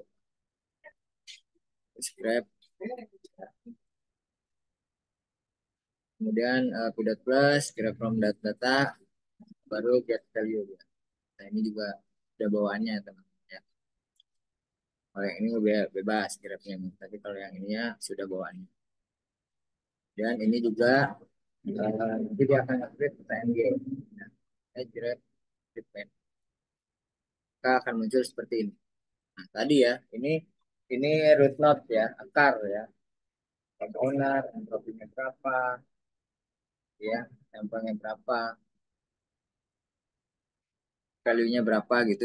Grab. Kemudian pivot plus, grab from data, baru get value ya. Nah, ini juga ada bawaannya teman-teman ya. Kalau yang ini bebas grabnya, tapi kalau yang ini ya sudah bawaannya. Dan ini juga nanti dia akan upgrade ke TMG. Nah, grab treatment. Maka akan muncul seperti ini. Nah, tadi ya, ini root node ya, akar ya. Owner, entropinya berapa, ya, sampelnya berapa, value-nya berapa gitu.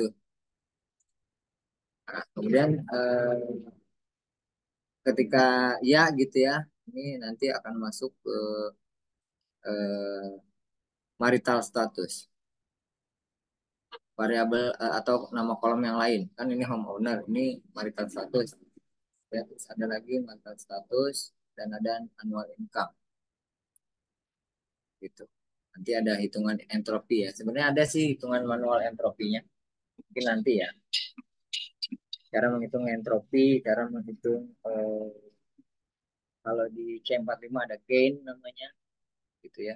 Nah, kemudian ketika ya gitu ya, ini nanti akan masuk ke marital status, variabel atau nama kolom yang lain. Kan ini homeowner, ini marital status. Ya, terus ada lagi marital status dan ada annual income. Gitu. Nanti ada hitungan entropi ya. Sebenarnya ada sih hitungan manual entropinya. Mungkin nanti ya. Cara menghitung entropi, cara menghitung kalau di C45 ada gain namanya, gitu ya.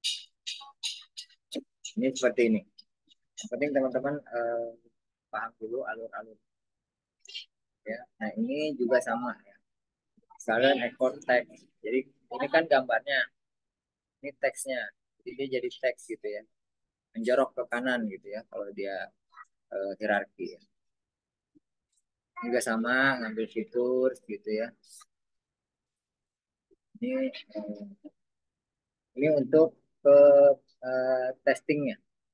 Ini seperti ini. Yang penting teman-teman paham dulu alur-alur. Ya, nah ini juga sama ya. Misalnya export text. Jadi ini kan gambarnya, ini teksnya. Jadi dia jadi teks gitu ya. Menjorok ke kanan gitu ya kalau dia hierarki ya. Ini juga sama, ngambil fitur gitu ya. Ini untuk ke testingnya.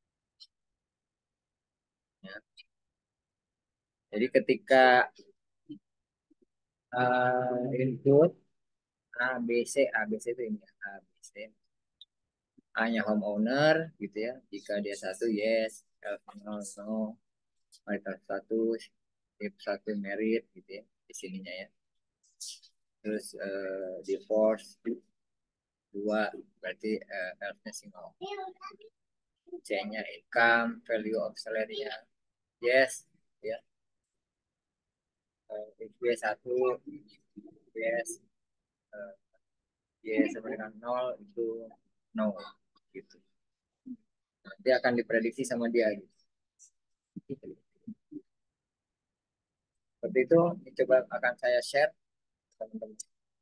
Ya. Jadi ketika input A, B, C itu ini ya, A, B, C. A-nya homeowner gitu ya. Jika dia satu yes, else no, no, marital status, if satu merit gitu ya. Di sininya ya. Terus divorce dua berarti else-nya single. C-nya income, value of salary-nya yes ya. If B satu yes, Y sama dengan 0 itu no gitu. Nanti akan diprediksi sama dia gitu. Seperti itu, coba akan saya share teman-teman.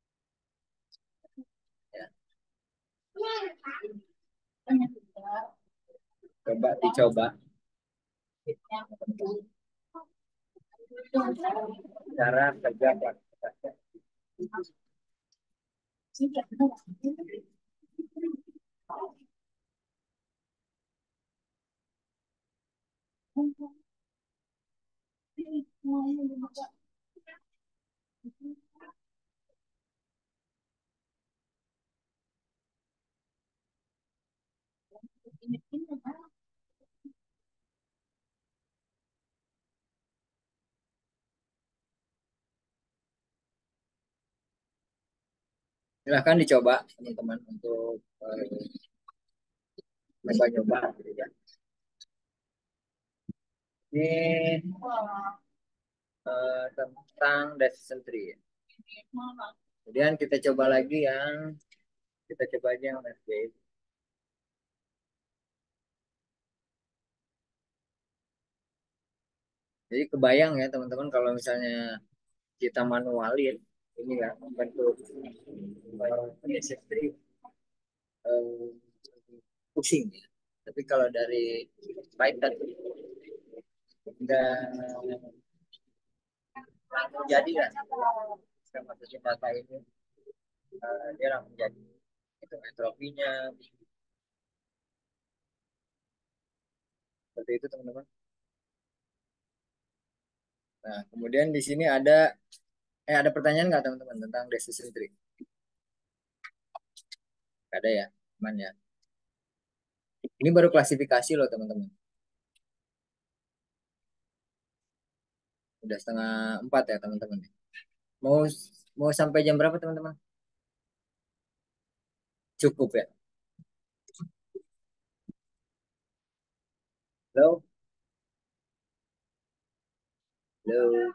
Ya. Coba dicoba. Cara kerja praktiknya. Silahkan dicoba teman-teman untuk coba-coba gitu ya. Ini tentang decision tree. Kemudian kita coba lagi kita coba aja yang landscape. Jadi kebayang ya teman-teman kalau misalnya kita manualin ini ya membentuk DCT eh, pusing ya. Tapi kalau dari Python enggak jadi kan sama masukin data ini dia langsung jadi itu entropinya seperti itu teman-teman. Nah kemudian di sini ada pertanyaan nggak teman-teman tentang decision tree? Nggak ada ya, aman ya. Ini baru klasifikasi loh teman-teman. Udah 3:30 ya teman-teman. Mau mau sampai jam berapa teman-teman? Cukup ya. Halo, halo,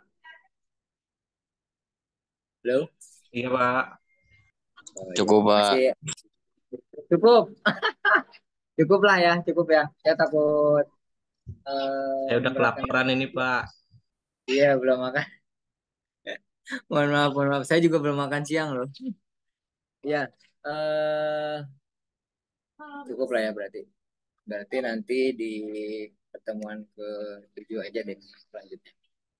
halo. Iya, Pak. Oh, iya. Cukup, Pak. Masih cukup. Cukup lah ya, cukup ya. Saya takut Saya udah memberatkan. kelaparan ini, Pak. Iya, belum makan. Mohon maaf, mohon maaf. Saya juga belum makan siang loh. Iya, cukup lah ya berarti. Berarti nanti di pertemuan ke-7 aja deh selanjutnya.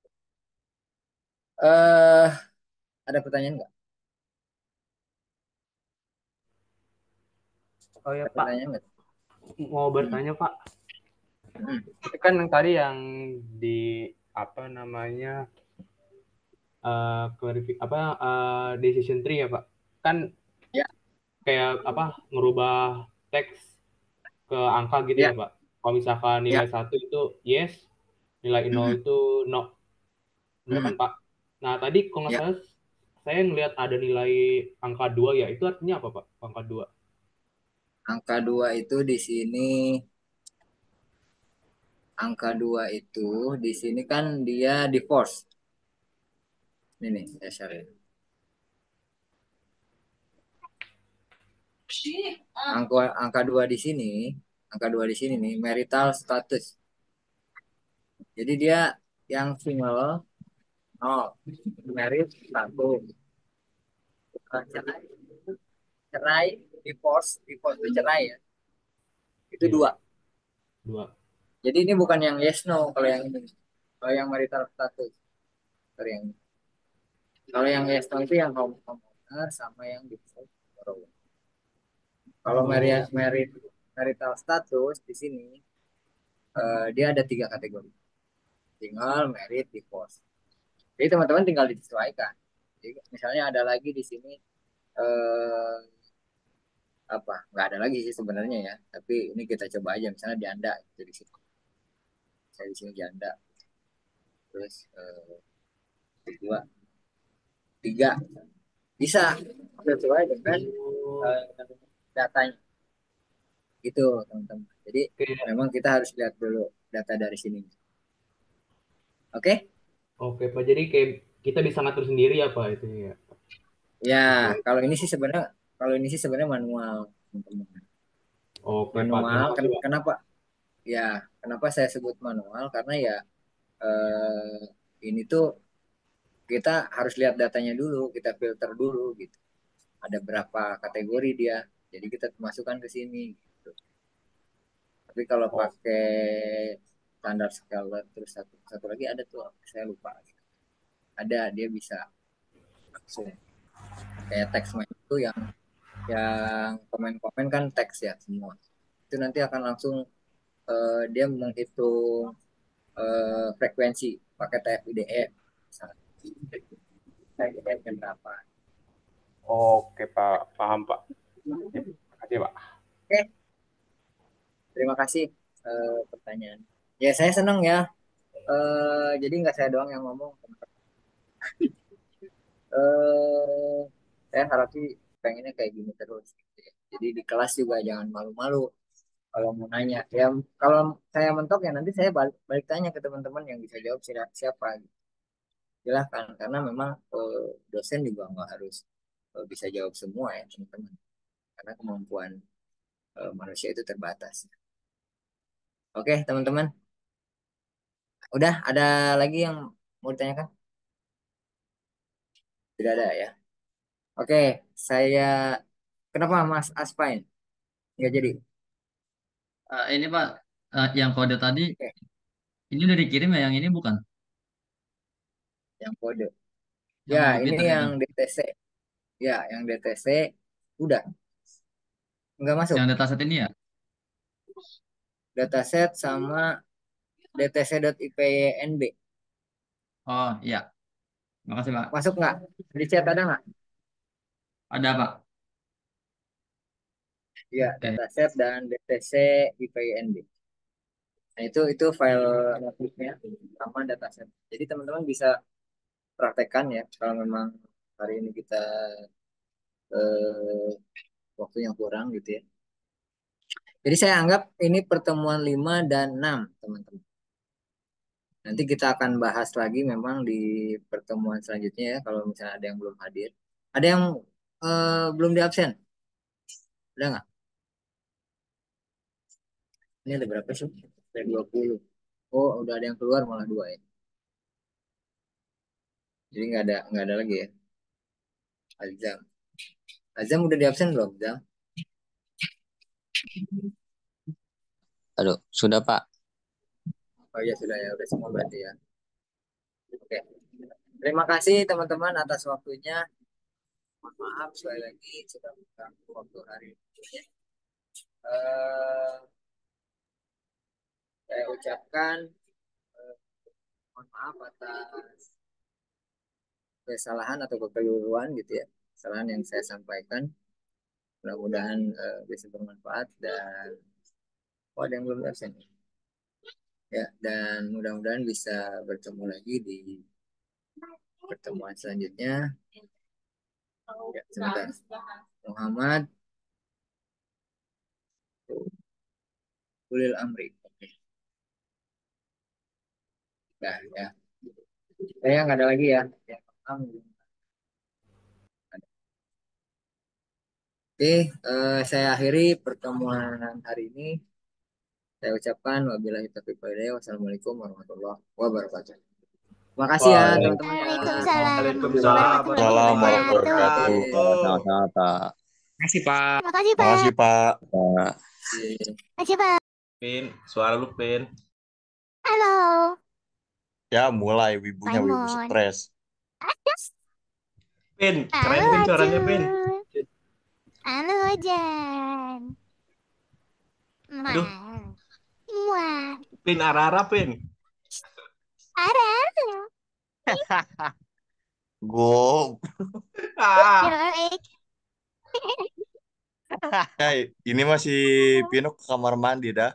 eh ada pertanyaan nggak? Oh ya Ada Pak, pertanyaan nggak? mau bertanya Pak. Hmm. Itu kan yang tadi yang di apa namanya decision tree ya Pak. Kan Ya, kayak apa ngerubah teks ke angka gitu ya, ya Pak. Kalau misalkan ya. nilai 1 itu yes, nilai 0 Hmm. itu no. Bener kan Hmm. Pak? Nah tadi kalau nggak Ya, salah saya ngelihat ada nilai angka 2 ya. Itu artinya apa Pak? Angka 2. angka 2 itu di sini, angka 2 itu di sini kan dia di force. Ini nih, saya share. Angka 2 di sini, angka 2 di sini nih marital status. Jadi dia yang single nol, merit 1. Cerai, cerai, divorce itu cerai ya. Itu Iya, 2. 2. Jadi ini bukan yang yes no kalau yang ini. Kalau yang marital status. Sorry, yang ini. Kalau yang yes no itu yang homeowner sama yang divorce. Kalau Oh, marital status di sini dia ada 3 kategori. Single, married, divorce. Jadi teman-teman tinggal disesuaikan. Jadi misalnya ada lagi di sini eh, apa? Nggak ada lagi sih sebenarnya ya. Tapi ini kita coba aja misalnya janda gitu di sini. Saya di sini janda. Terus kedua, 3 bisa sesuai dengan eh, datanya. Gitu teman-teman. Jadi oke. memang kita harus lihat dulu data dari sini. Oke? Oke, Pak. Jadi kayak kita bisa ngatur sendiri ya, Pak, itu ya. Ya, Sesuai. kalau ini sih sebenarnya manual, teman-teman. Oke, Pak. Manual, Terima kasih, Pak. kenapa? Ya, kenapa saya sebut manual? Karena ya ini tuh kita harus lihat datanya dulu, kita filter dulu gitu. Ada berapa kategori dia, jadi kita masukkan ke sini. Gitu. Tapi kalau Oh, pakai standar scalar terus satu satu lagi ada tuh, saya lupa. Ada dia bisa langsung kayak teks itu yang komen-komen kan teks ya semua. Itu nanti akan langsung dia menghitung frekuensi pakai TF-IDE misalnya. TF-IDE jam berapa? oke, Pak. Paham, Pak. Ya, terima kasih, Pak. Oke, terima kasih pertanyaan. Ya saya senang ya. Jadi nggak saya doang yang ngomong. Eh, saya harap sih pengennya kayak gini terus. Gitu ya. Jadi di kelas juga jangan malu-malu kalau mau nanya. Ya kalau saya mentok ya nanti saya balik tanya ke teman-teman yang bisa jawab siapa. Gitu. Silahkan karena memang dosen juga nggak harus bisa jawab semua ya teman-teman. Karena kemampuan manusia itu terbatas. Oke teman-teman. Udah, ada lagi yang mau ditanyakan? Tidak ada ya. Oke, saya kenapa Mas Aspain nggak jadi? Ini Pak, yang kode tadi Oke, ini udah dikirim ya, yang ini bukan? yang kode. Yang Ya, ini Jupiter itu. yang DTC. Ya, yang DTC udah nggak masuk. Yang dataset ini ya? Dataset sama dtc.ipynb. Oh iya, makasih Pak. Masuk nggak? Di chat ada nggak? Ada Pak. Ya, Oke. dataset dan dtc.ipynb. Nah, itu file notebooknya sama dataset. Jadi teman-teman bisa praktekkan ya kalau memang hari ini kita eh, waktunya kurang gitu ya. Jadi saya anggap ini pertemuan 5 dan 6 teman-teman. Nanti kita akan bahas lagi memang di pertemuan selanjutnya ya kalau misalnya ada yang belum hadir. Ada yang belum di absen? Ada nggak? Ini ada berapa sih? Ada 20. Oh, udah ada yang keluar malah 2 ya. Jadi nggak ada lagi ya. Azam. Azam udah di absen belum, Azam? Aduh, sudah Pak. Oh iya sudah ya, udah semua berarti ya. Oke. Terima kasih teman-teman atas waktunya. Mohon maaf sekali lagi sudah mengganggu waktu hari ini. Eh, saya ucapkan mohon maaf atas kesalahan atau kekeliruan gitu ya. Kesalahan yang saya sampaikan. Mudah-mudahan bisa bermanfaat dan ada yang belum absen. Ya, dan mudah-mudahan bisa bertemu lagi di pertemuan selanjutnya. Ya, sebentar. Muhammad Ulil Amri. Oke. Nah, ya. Saya nggak ada lagi ya. Ya, oke, saya akhiri pertemuan hari ini. Saya ucapkan wabillahi taufiq wal hidayah. Wassalamualaikum warahmatullahi wabarakatuh. Terima kasih ya teman-teman. Waalaikumsalam Waalaikumsalam warahmatullahi warahmatullahi wabarakatuh. wabarakatuh. Sama-sama Pak. Makasih Pak. Terima kasih, Pak. Makasih Pak. Pak. Terima kasih, Pak. Pin, suara lu Pin. Halo, Ya mulai wibunya wibu Raymond. stres. Pin, keren Halo, Pin suaranya Pin. Ajun. Halo, Jan. Aduh, Wah. Pin arah-arah Pin. Ada. Go. Ah, Jelek. Hey, ini masih Pino ke kamar mandi dah.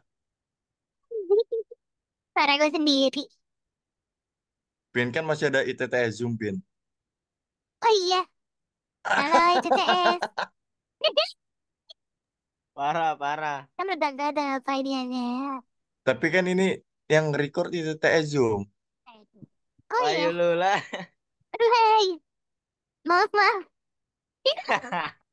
Suara gue sendiri. Pin kan masih ada ITTS Zoom Pin. Oh iya. Halo, ITTS. Parah, parah. Kan udah gak ada apa ideanya. Tapi kan ini yang record ITTS Zoom. Oh iya. Ayo lu lah. Aduh, hey. Maaf, maaf.